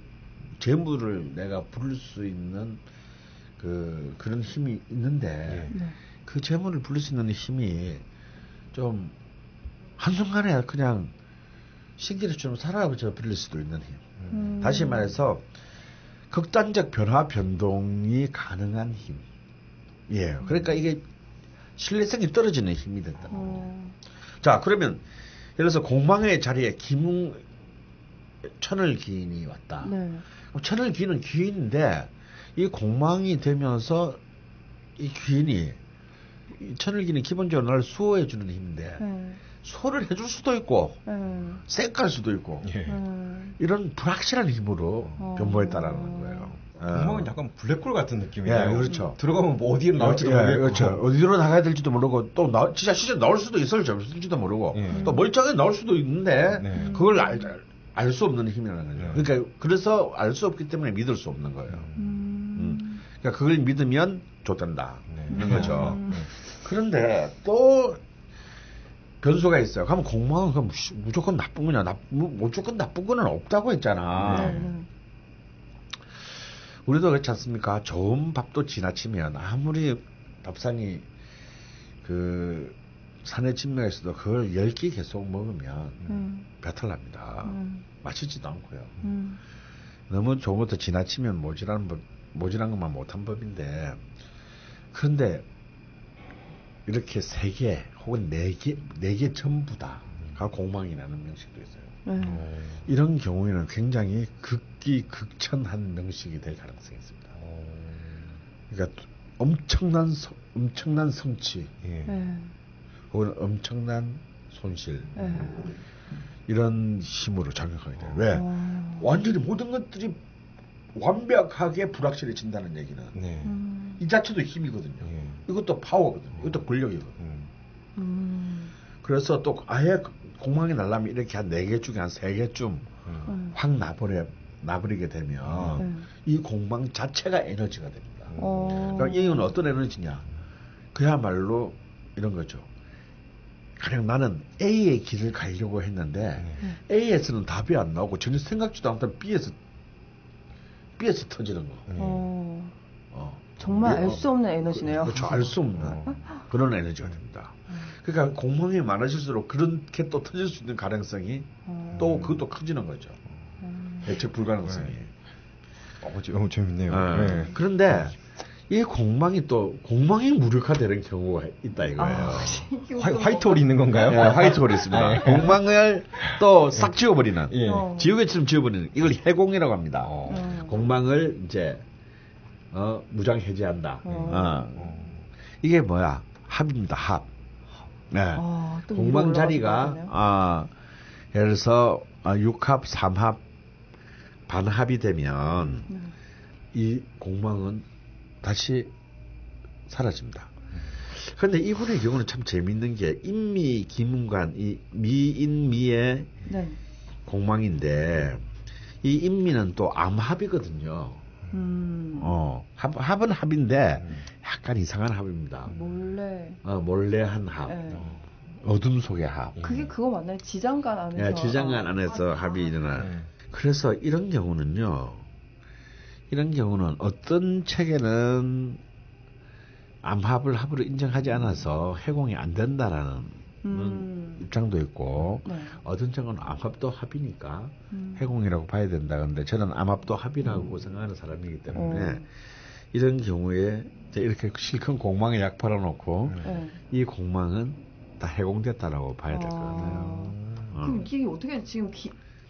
재물을 내가 부를 수 있는 그 그런 힘이 있는데 네. 그 재물을 부를 수 있는 힘이 좀 한순간에 그냥 신기루처럼 사라져 버릴 수도 있는 힘. 음. 다시 말해서 극단적 변화 변동이 가능한 힘이에요. 음. 그러니까 이게 신뢰성이 떨어지는 힘이 된다. 음. 자, 그러면 예를 들어서 공망의 자리에 김웅 천을기인이 왔다. 네. 천을기인은 귀인인데 이 공망이 되면서 이 귀인이 천을기는 기본적으로 나를 수호해 주는 힘인데 네. 수호를 해줄 수도 있고 네. 쌩깔 수도 있고 네. 이런 불확실한 힘으로 어. 변모했다라는 거예요. 공망은 약간 블랙홀 같은 느낌이에요. 예, 그렇죠. 들어가면 뭐 어디로 나올지도 예, 모르고. 그렇죠. 어디로 나가야 될지도 모르고 또 나, 진짜 실제 나올 수도 있을지 없을지도 모르고 예. 또 멀쩡하게 나올 수도 있는데 네. 그걸 알, 알 수 없는 힘이라는 거죠. 네. 그러니까 그래서 알 수 없기 때문에 믿을 수 없는 거예요. 음. 음. 그러니까 그걸 믿으면 좋단다. 네. 이런 거죠. 음. 그런데 또 변수가 있어요. 그러면 공망은 그럼 무조건 나쁜 거냐? 나, 무조건 나쁜 거는 없다고 했잖아. 네. 우리도 그렇지 않습니까? 좋은 밥도 지나치면 아무리 밥상이 그 산에 진명했어도 그걸 열 끼 계속 먹으면 음. 배탈 납니다. 음. 맛있지도 않고요. 음. 너무 좋은 것도 지나치면 모질한 법, 모질한 것만 못한 법인데 그런데 이렇게 세 개 혹은 네 개, 네 개 전부 다가 공망이라는 명식도 있어요. 음. 이런 경우에는 굉장히 극기 극천한 명식이 될 가능성이 있습니다. 그러니까 엄청난 성, 엄청난 성취, 예. 음. 혹은 엄청난 손실 음. 이런 힘으로 작용하게 돼요. 왜? 음. 완전히 모든 것들이 완벽하게 불확실해진다는 얘기는 네. 음. 이 자체도 힘이거든요. 예. 이것도 파워거든요. 이것도 권력이거든요. 음. 그래서 또 아예 공망이 날라면 이렇게 한 네 개 중에 한 세 개쯤 음. 확 나버려, 나버리게 되면 음. 이 공망 자체가 에너지가 됩니다. 음. 그러니까 이건 어떤 에너지냐? 그야말로 이런 거죠. 그냥 나는 A의 길을 가려고 했는데 음. A에서는 답이 안 나오고 전혀 생각지도 않던 B에서 B에서 터지는 거. 음. 어. 정말 알 수 없는 에너지네요. 그렇죠. 알 수 없는 어. 그런 에너지가 됩니다. 그러니까 공망이 많아질수록 그렇게 또 터질 수 있는 가능성이 음. 또 그것도 커지는 거죠. 음. 예측 불가능성이. 네. 어, 너무 재밌네요. 네. 네. 그런데 이 공망이 또 공망이 무력화되는 경우가 있다 이거예요. 아, 화, 화이트홀이 있는 건가요? 네, 화이트홀이 있습니다. 네. 공망을 또 싹 지워버리는, 예. 어. 지우개처럼 지워버리는 이걸 해공이라고 합니다. 어. 음. 공망을 이제 어, 무장 해제한다. 어. 어. 이게 뭐야? 합입니다. 합. 네. 아, 공망 자리가 아, 예를 들어서 아, 육합, 삼합, 반합이 되면 음. 이 공망은 다시 사라집니다. 그런데 이분의 경우는 참 재밌는 게 인미, 기문관, 이 미인미의 네. 공망인데 이 인미는 또 암합이거든요. 음. 어, 합, 합은 합인데 약간 이상한 합입니다. 몰래. 어, 몰래 한 합. 네. 어둠 속의 합. 그게 그거 맞나요? 지장간 안에서. 네, 지장간 안에서 아, 합이 일어나. 네. 그래서 이런 경우는요. 이런 경우는 어떤 책에는 암합을 합으로 인정하지 않아서 해공이 안 된다라는 음. 입장도 있고 네. 어떤 책은 암합도 합이니까 음. 해공이라고 봐야 된다. 근데 저는 암합도 합이라고 음. 생각하는 사람이기 때문에 음. 이런 경우에 이렇게 실컷 공망에 약 팔아놓고 음. 이 공망은 다 해공됐다라고 봐야 될 것 같아요. 아. 그럼 음. 이게 어떻게 지금 기,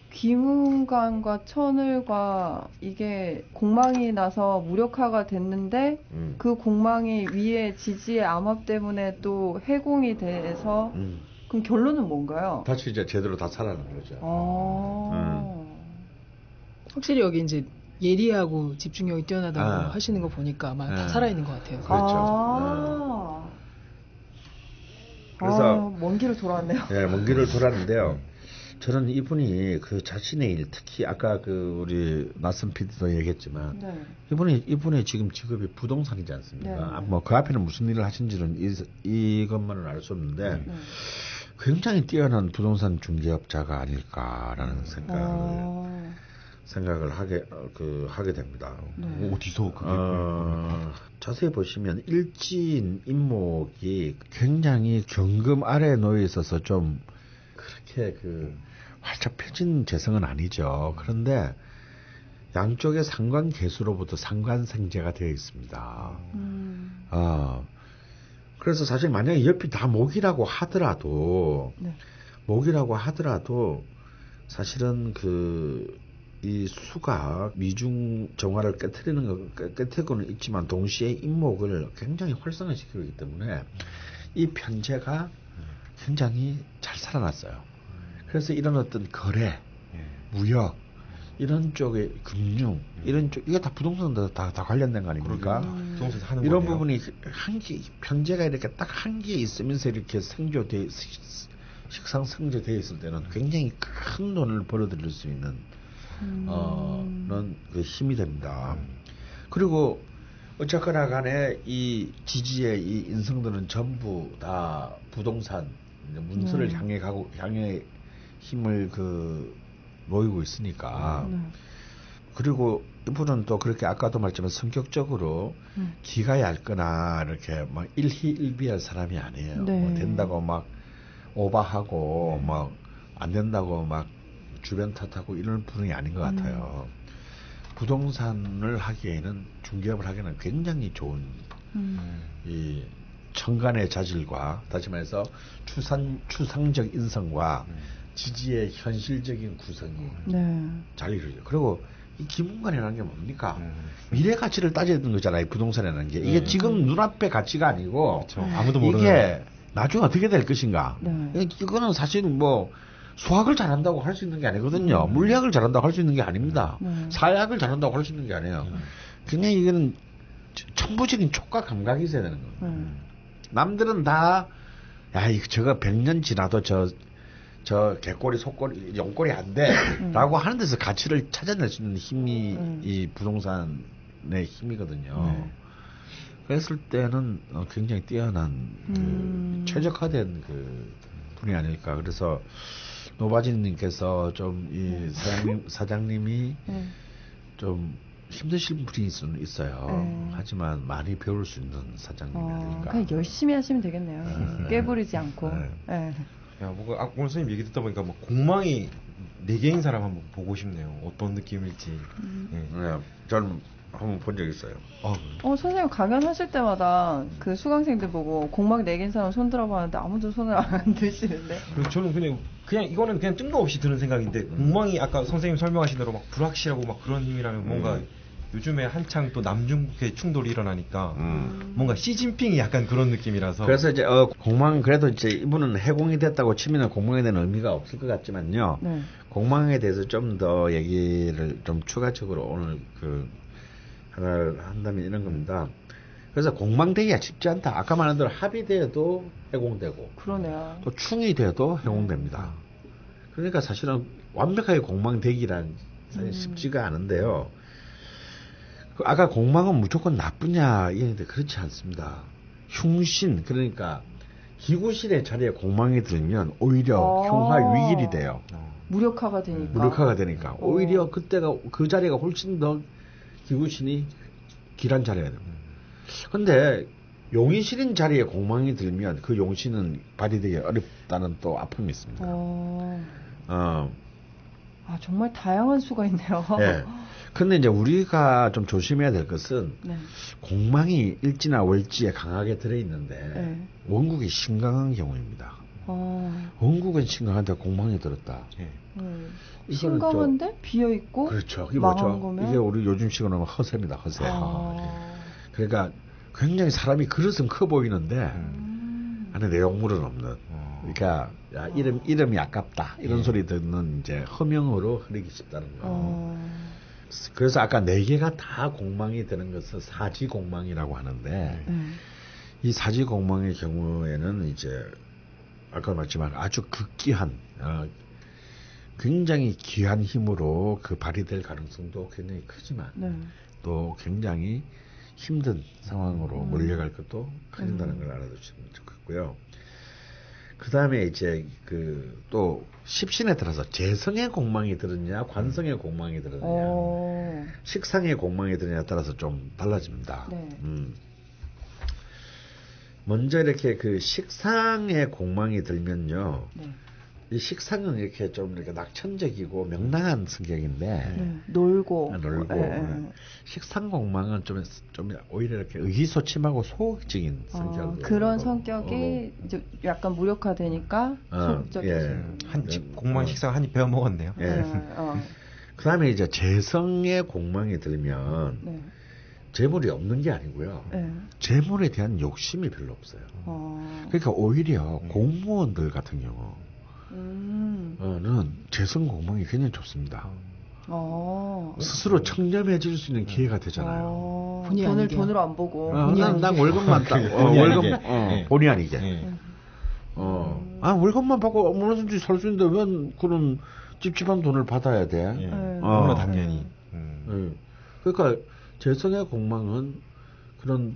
기문관과 천을과 이게 공망이 나서 무력화가 됐는데 음. 그 공망이 위에 지지의 암합 때문에 또 해공이 돼서 음. 그럼 결론은 뭔가요? 다시 이제 제대로 다 살아나는 거죠. 아. 음. 확실히 여기 이제 예리하고 집중력이 뛰어나다고 아. 하시는 거 보니까 아마 아. 다 살아있는 것 같아요. 그렇죠. 아. 네. 그래서 아, 먼 길을 돌아왔네요. 네, 먼 길을 돌았는데요. 저는 이분이 그 자신의 일, 특히 아까 그 우리 나선 피디도 얘기했지만 네. 이분이 이분의 지금 직업이 부동산이지 않습니까? 네. 뭐 그 앞에는 무슨 일을 하신지는 이, 이것만은 알 수 없는데 네. 굉장히 뛰어난 부동산 중개업자가 아닐까라는 생각을. 아. 생각을 하게 그 하게 됩니다. 네. 어디서 그게 어, 자세히 보시면 일진 인목이 굉장히 경금 아래에 놓여 있어서 좀 그렇게 그 활짝 펴진 재성은 아니죠. 그런데 양쪽의 상관 개수로부터 상관생재가 되어 있습니다. 음. 어, 그래서 사실 만약에 옆이 다 목이라고 하더라도 네. 목이라고 하더라도 사실은 그 이 수가 미중 정화를 깨트리는 거 깨트리고는 있지만 동시에 인목을 굉장히 활성화시키고 있기 때문에 이 편제가 굉장히 잘 살아났어요. 그래서 이런 어떤 거래, 무역 이런 쪽의 금융 이런 쪽 이게 다 부동산도 다, 다 관련된 거 아닙니까? 음. 부동산에서 하는 이런 거네요. 부분이 한계 편제가 이렇게 딱 한 개 있으면서 이렇게 생조돼 식상 생조되어 있을 때는 굉장히 큰 돈을 벌어들일 수 있는 음. 어, 그런 그 힘이 됩니다. 그리고 어쨌거나 간에 이 지지의 이 인성들은 전부 다 부동산 문서를 네. 향해 가고 향해 힘을 그 모이고 있으니까 네. 그리고 이분은 또 그렇게 아까도 말했지만 성격적으로 음. 기가 얇거나 이렇게 막 일희일비할 사람이 아니에요. 네. 뭐 된다고 막 오바하고 네. 막 안 된다고 막 주변 탓하고 이런 분이 아닌 것 같아요. 음. 부동산을 하기에는 중개업을 하기에는 굉장히 좋은 음. 이 천간의 자질과 다시 말해서 추상 추상적 인성과 음. 지지의 현실적인 구성이 네. 잘 이루어져요. 그리고 이 기문관이라는 게 뭡니까? 음. 미래 가치를 따져야 되는 거잖아요. 부동산이라는 게 이게 네. 지금 눈앞의 가치가 아니고 그렇죠. 아무도 모르는 이게 나중에 어떻게 될 것인가? 네. 이거는 사실은 뭐 수학을 잘한다고 할 수 있는 게 아니거든요. 음. 물리학을 잘한다고 할 수 있는 게 아닙니다. 음. 사회학을 잘한다고 할 수 있는 게 아니에요. 음. 굉장히 이거는 천부적인 촉과 감각이 있어야 되는 거예요. 음. 남들은 다, 야, 이거 저거 백 년 지나도 저, 저 개꼬리, 속꼬리, 용꼬리 안 돼. 음. 라고 하는 데서 가치를 찾아낼 수 있는 힘이 음. 이 부동산의 힘이거든요. 음. 그랬을 때는 굉장히 뛰어난, 음. 그, 최적화된 그 분이 아닐까. 그래서, 노바진님께서 좀 이 사장님, 사장님이 네. 좀 힘드실 분이 있어요. 네. 하지만 많이 배울 수 있는 사장님이 어, 아닐까. 그냥 열심히 하시면 되겠네요. 네. 깨부리지 않고. 네. 네. 야, 뭔가 아, 오늘 선생님 얘기 듣다 보니까 뭐 공망이 네 개인 사람 한번 보고 싶네요. 어떤 느낌일지. 음. 네. 네. 저는 한번 본 적 있어요. 어, 어, 선생님 강연하실 때마다 그 수강생들 보고 공막 네 개인 사람 손 들어봐 하는데 아무도 손을 안 드시는데. 저는 그냥 그냥 이거는 그냥 뜬금없이 드는 생각인데 음. 공망이 아까 선생님 설명하신 대로 막 불확실하고 막 그런 힘이라면 뭔가 음. 요즘에 한창 또 남중국해 충돌이 일어나니까 음. 뭔가 시진핑이 약간 그런 느낌이라서. 그래서 이제 어, 공망 그래도 이제 이분은 해공이 됐다고 치면은 공망에 대한 의미가 없을 것 같지만요. 네. 공망에 대해서 좀 더 얘기를 좀 추가적으로 오늘 그 하나를 한다면 이런 겁니다. 그래서 공망되기가 쉽지 않다. 아까 말한 대로 합의돼도 해공되고. 그러네요. 또 충이 돼도 해공됩니다. 그러니까 사실은 완벽하게 공망되기란 사실 음. 쉽지가 않은데요. 아까 공망은 무조건 나쁘냐 이랬는데 그렇지 않습니다. 흉신 그러니까 희구신의 자리에 공망이 들면 오히려 아~ 흉화위길이 돼요. 무력화가 되니까. 무력화가 되니까 오. 오히려 그때가 그 자리가 훨씬 더 희구신이 길한 자리가 됩니다. 근데 용의실인 자리에 공망이 들면 그 용신은 발휘되기 어렵다는 또 아픔이 있습니다. 어. 어. 아 정말 다양한 수가 있네요. 네. 근데 이제 우리가 좀 조심해야 될 것은 네. 공망이 일지나 월지에 강하게 들어있는데 네. 원국이 신강한 경우입니다. 어. 원국은 신강한데 공망이 들었다. 네. 음. 신강한데 비어 있고 그렇죠. 이게 뭐죠? 거면? 이게 우리 요즘 식으로 하면 허세입니다. 허세. 아. 그러니까 굉장히 사람이 그릇은 커 보이는데 음. 안에 내용물은 없는. 어. 그러니까 야, 이름 이름이 아깝다 이런 예. 소리 듣는 이제 허명으로 흐르기 쉽다는 거. 어. 그래서 아까 네 개가 다 공망이 되는 것을 사지 공망이라고 하는데 음. 이 사지 공망의 경우에는 이제 아까 말했지만 아주 극기한 어, 굉장히 귀한 힘으로 그 발휘될 가능성도 굉장히 크지만 네. 또 굉장히 힘든 상황으로 음. 몰려갈 것도 커진다는 음. 걸 알아두시면 좋겠고요. 그 다음에 이제 그 또 십신에 들어서 재성의 공망이 들었냐, 관성의 공망이 들었냐, 오. 식상의 공망이 들었냐에 따라서 좀 달라집니다. 네. 음. 먼저 이렇게 그 식상의 공망이 들면요. 네. 이 식상은 이렇게 좀 이렇게 낙천적이고 명랑한 성격인데 네. 놀고 아, 놀고 네. 식상 공망은 좀, 좀 오히려 이렇게 의기소침하고 소극적인 성격. 어, 그런 성격이 어. 이제 약간 무력화되니까 어, 소극적인. 예. 한입 공망 식상 한입 배워 먹었네요. 예. 네. 어. 그다음에 이제 재성의 공망이 들면. 네. 재물이 없는 게 아니고요. 네. 재물에 대한 욕심이 별로 없어요. 어. 그러니까 오히려 음. 공무원들 같은 경우 음. 는 재성 공망이 굉장히 좋습니다. 어. 스스로 청렴해질 수 있는 기회가 되잖아요. 어. 돈을 아니게요. 돈으로 안 보고. 어, 난, 난 월급만 딱 어, 월급 어, 네. 본의 아니게. 네. 어. 음. 아 월급만 받고 얼마든지 살 수 있는데 왜 그런 찝찝한 돈을 받아야 돼? 네. 어. 어. 당연히. 음. 네. 그러니까. 재성의 공망은 그런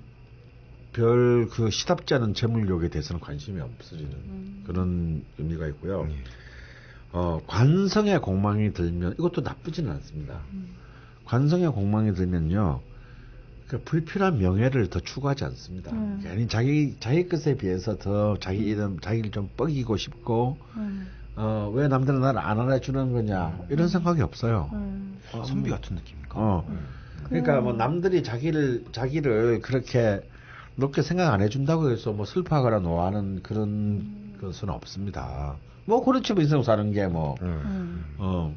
별 그 시답지 않은 재물욕에 대해서는 관심이 없어지는 음. 그런 의미가 있고요. 음. 어, 관성의 공망이 들면 이것도 나쁘지는 않습니다. 음. 관성의 공망이 들면요, 그 불필요한 명예를 더 추구하지 않습니다. 음. 괜히 자기 자기 것에 비해서 더 자기 이름 자기를 좀 뻐기고 싶고. 음. 어, 왜 남들은 나를 안 알아주는 거냐 이런 생각이 없어요. 음. 어, 선비 같은 느낌입니까? 어. 음. 그러니까 뭐 남들이 자기를 자기를 그렇게 높게 생각 안 해준다고 해서 뭐 슬퍼하거나 노하는 그런 음. 것은 없습니다. 뭐 그렇지 뭐 인생 사는 게 뭐. 음. 어.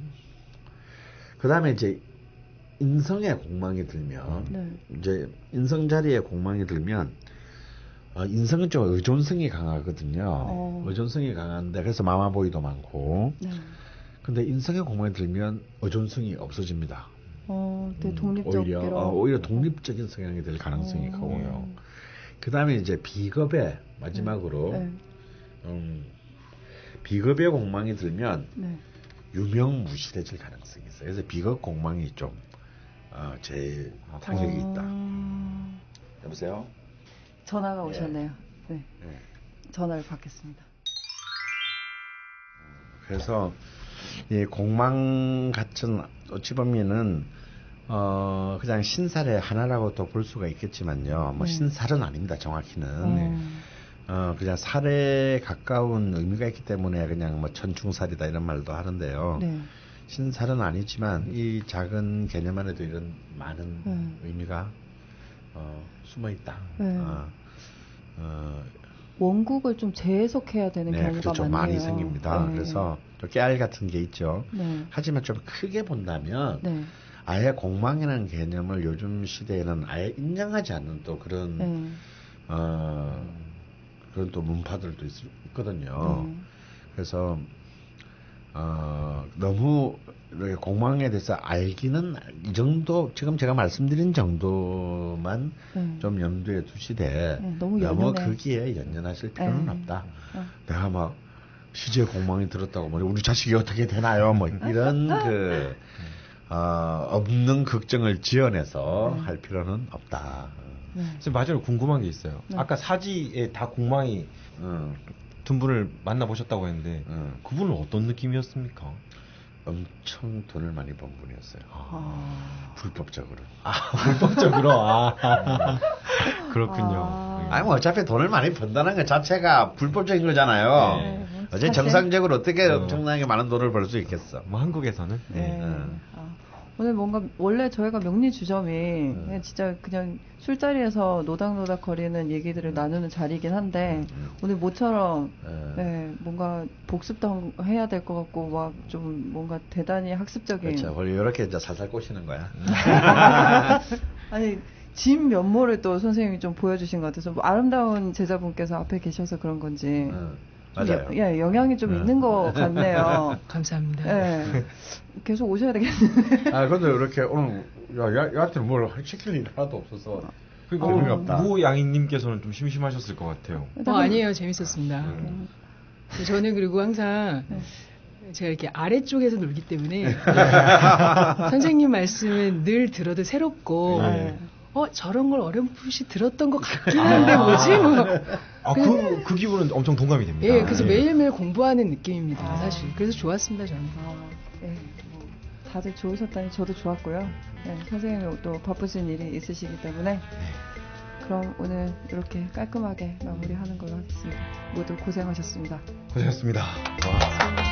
그다음에 이제 인성의 공망이 들면 네. 이제 인성 자리에 공망이 들면 어, 인성은 좀 의존성이 강하거든요. 어. 의존성이 강한데 그래서 마마보이도 많고. 네. 근데 인성의 공망이 들면 의존성이 없어집니다. 어, 되게 독립적으로. 음, 오히려, 어, 오히려 독립적인 성향이 될 가능성이 어. 크고요. 그 다음에 이제 비겁의 마지막으로, 네. 음, 비겁의 공망이 들면 네. 유명무실해질 가능성이 있어요. 그래서 비겁 공망이 좀, 어, 제일 타격이 어. 있다. 여보세요? 전화가 오셨네요. 네. 네. 전화를 받겠습니다. 그래서, 이 공망 같은 어찌 보면은 어 그냥 신살의 하나라고 또 볼 수가 있겠지만요. 뭐 네. 신살은 아닙니다. 정확히는 음. 어 그냥 살에 가까운 의미가 있기 때문에 그냥 뭐 천충살이다 이런 말도 하는데요. 네. 신살은 아니지만 이 작은 개념 안에도 이런 많은 네. 의미가 어, 숨어 있다. 네. 어, 어, 원국을 좀 재해석해야 되는 네, 경우가 그렇죠. 많네요. 많이 생깁니다. 네. 그래서 또 깨알 같은 게 있죠. 네. 하지만 좀 크게 본다면 네. 아예 공망이라는 개념을 요즘 시대에는 아예 인정하지 않는 또 그런 네. 어, 그런 또 문파들도 있, 있거든요. 네. 그래서 어, 너무 이렇게 공망에 대해서 알기는 이 정도 지금 제가 말씀드린 정도만 네. 좀 염두에 두시되 네, 너무, 너무 거기에 연연하실 필요는 네. 없다. 네. 내가 막 시제 공망이 들었다고 뭐 우리 자식이 어떻게 되나요? 뭐 이런 그 어, 없는 걱정을 지어내서 네. 할 필요는 없다. 네. 선생님 마지막으로 궁금한 게 있어요. 네. 아까 사지에 다 공망이 음. 두 분을 만나보셨다고 했는데 음. 그분은 어떤 느낌이었습니까? 엄청 돈을 많이 번 분이었어요. 아. 불법적으로. 아, 불법적으로? 아. 그렇군요. 아. 아니, 뭐, 어차피 돈을 많이 번다는 것 자체가 불법적인 거잖아요. 네. 어제 정상적으로 어떻게 어. 엄청나게 많은 돈을 벌 수 있겠어. 뭐, 한국에서는? 네. 네. 음. 아. 오늘 뭔가, 원래 저희가 명리주점이 음. 그냥 진짜 그냥 술자리에서 노닥노닥 거리는 얘기들을 음. 나누는 자리이긴 한데, 음. 오늘 모처럼, 음. 네, 뭔가 복습도 해야 될 것 같고, 막 좀 뭔가 대단히 학습적인. 그렇죠. 원래 이렇게 이제 살살 꼬시는 거야. 아니, 진 면모를 또 선생님이 좀 보여주신 것 같아서, 뭐 아름다운 제자분께서 앞에 계셔서 그런 건지. 음. 맞아요. 예, 영향이 좀 네. 있는 것 같네요. 감사합니다. 예. 계속 오셔야 되겠는데. 아, 근데 이렇게 오늘, 야, 야, 야한테 뭘 시킬 일 하나도 없어서. 그게 어, 의미 없다. 무양이님께서는 좀 심심하셨을 것 같아요. 어, 아니에요. 재밌었습니다. 음. 저는 그리고 항상 제가 이렇게 아래쪽에서 놀기 때문에 선생님 말씀은 늘 들어도 새롭고, 네. 어 저런 걸 어렴풋이 들었던 것 같긴 한데 뭐지 뭐. 아, 그, 그 기분은 엄청 동감이 됩니다. 예, 그래서 네. 매일매일 공부하는 느낌입니다, 아. 사실. 그래서 좋았습니다, 저는. 아, 네. 뭐, 다들 좋으셨다니 저도 좋았고요. 네, 선생님이 또 바쁘신 일이 있으시기 때문에. 네. 그럼 오늘 이렇게 깔끔하게 마무리하는 걸로 하겠습니다. 모두 고생하셨습니다. 고생하셨습니다. 와.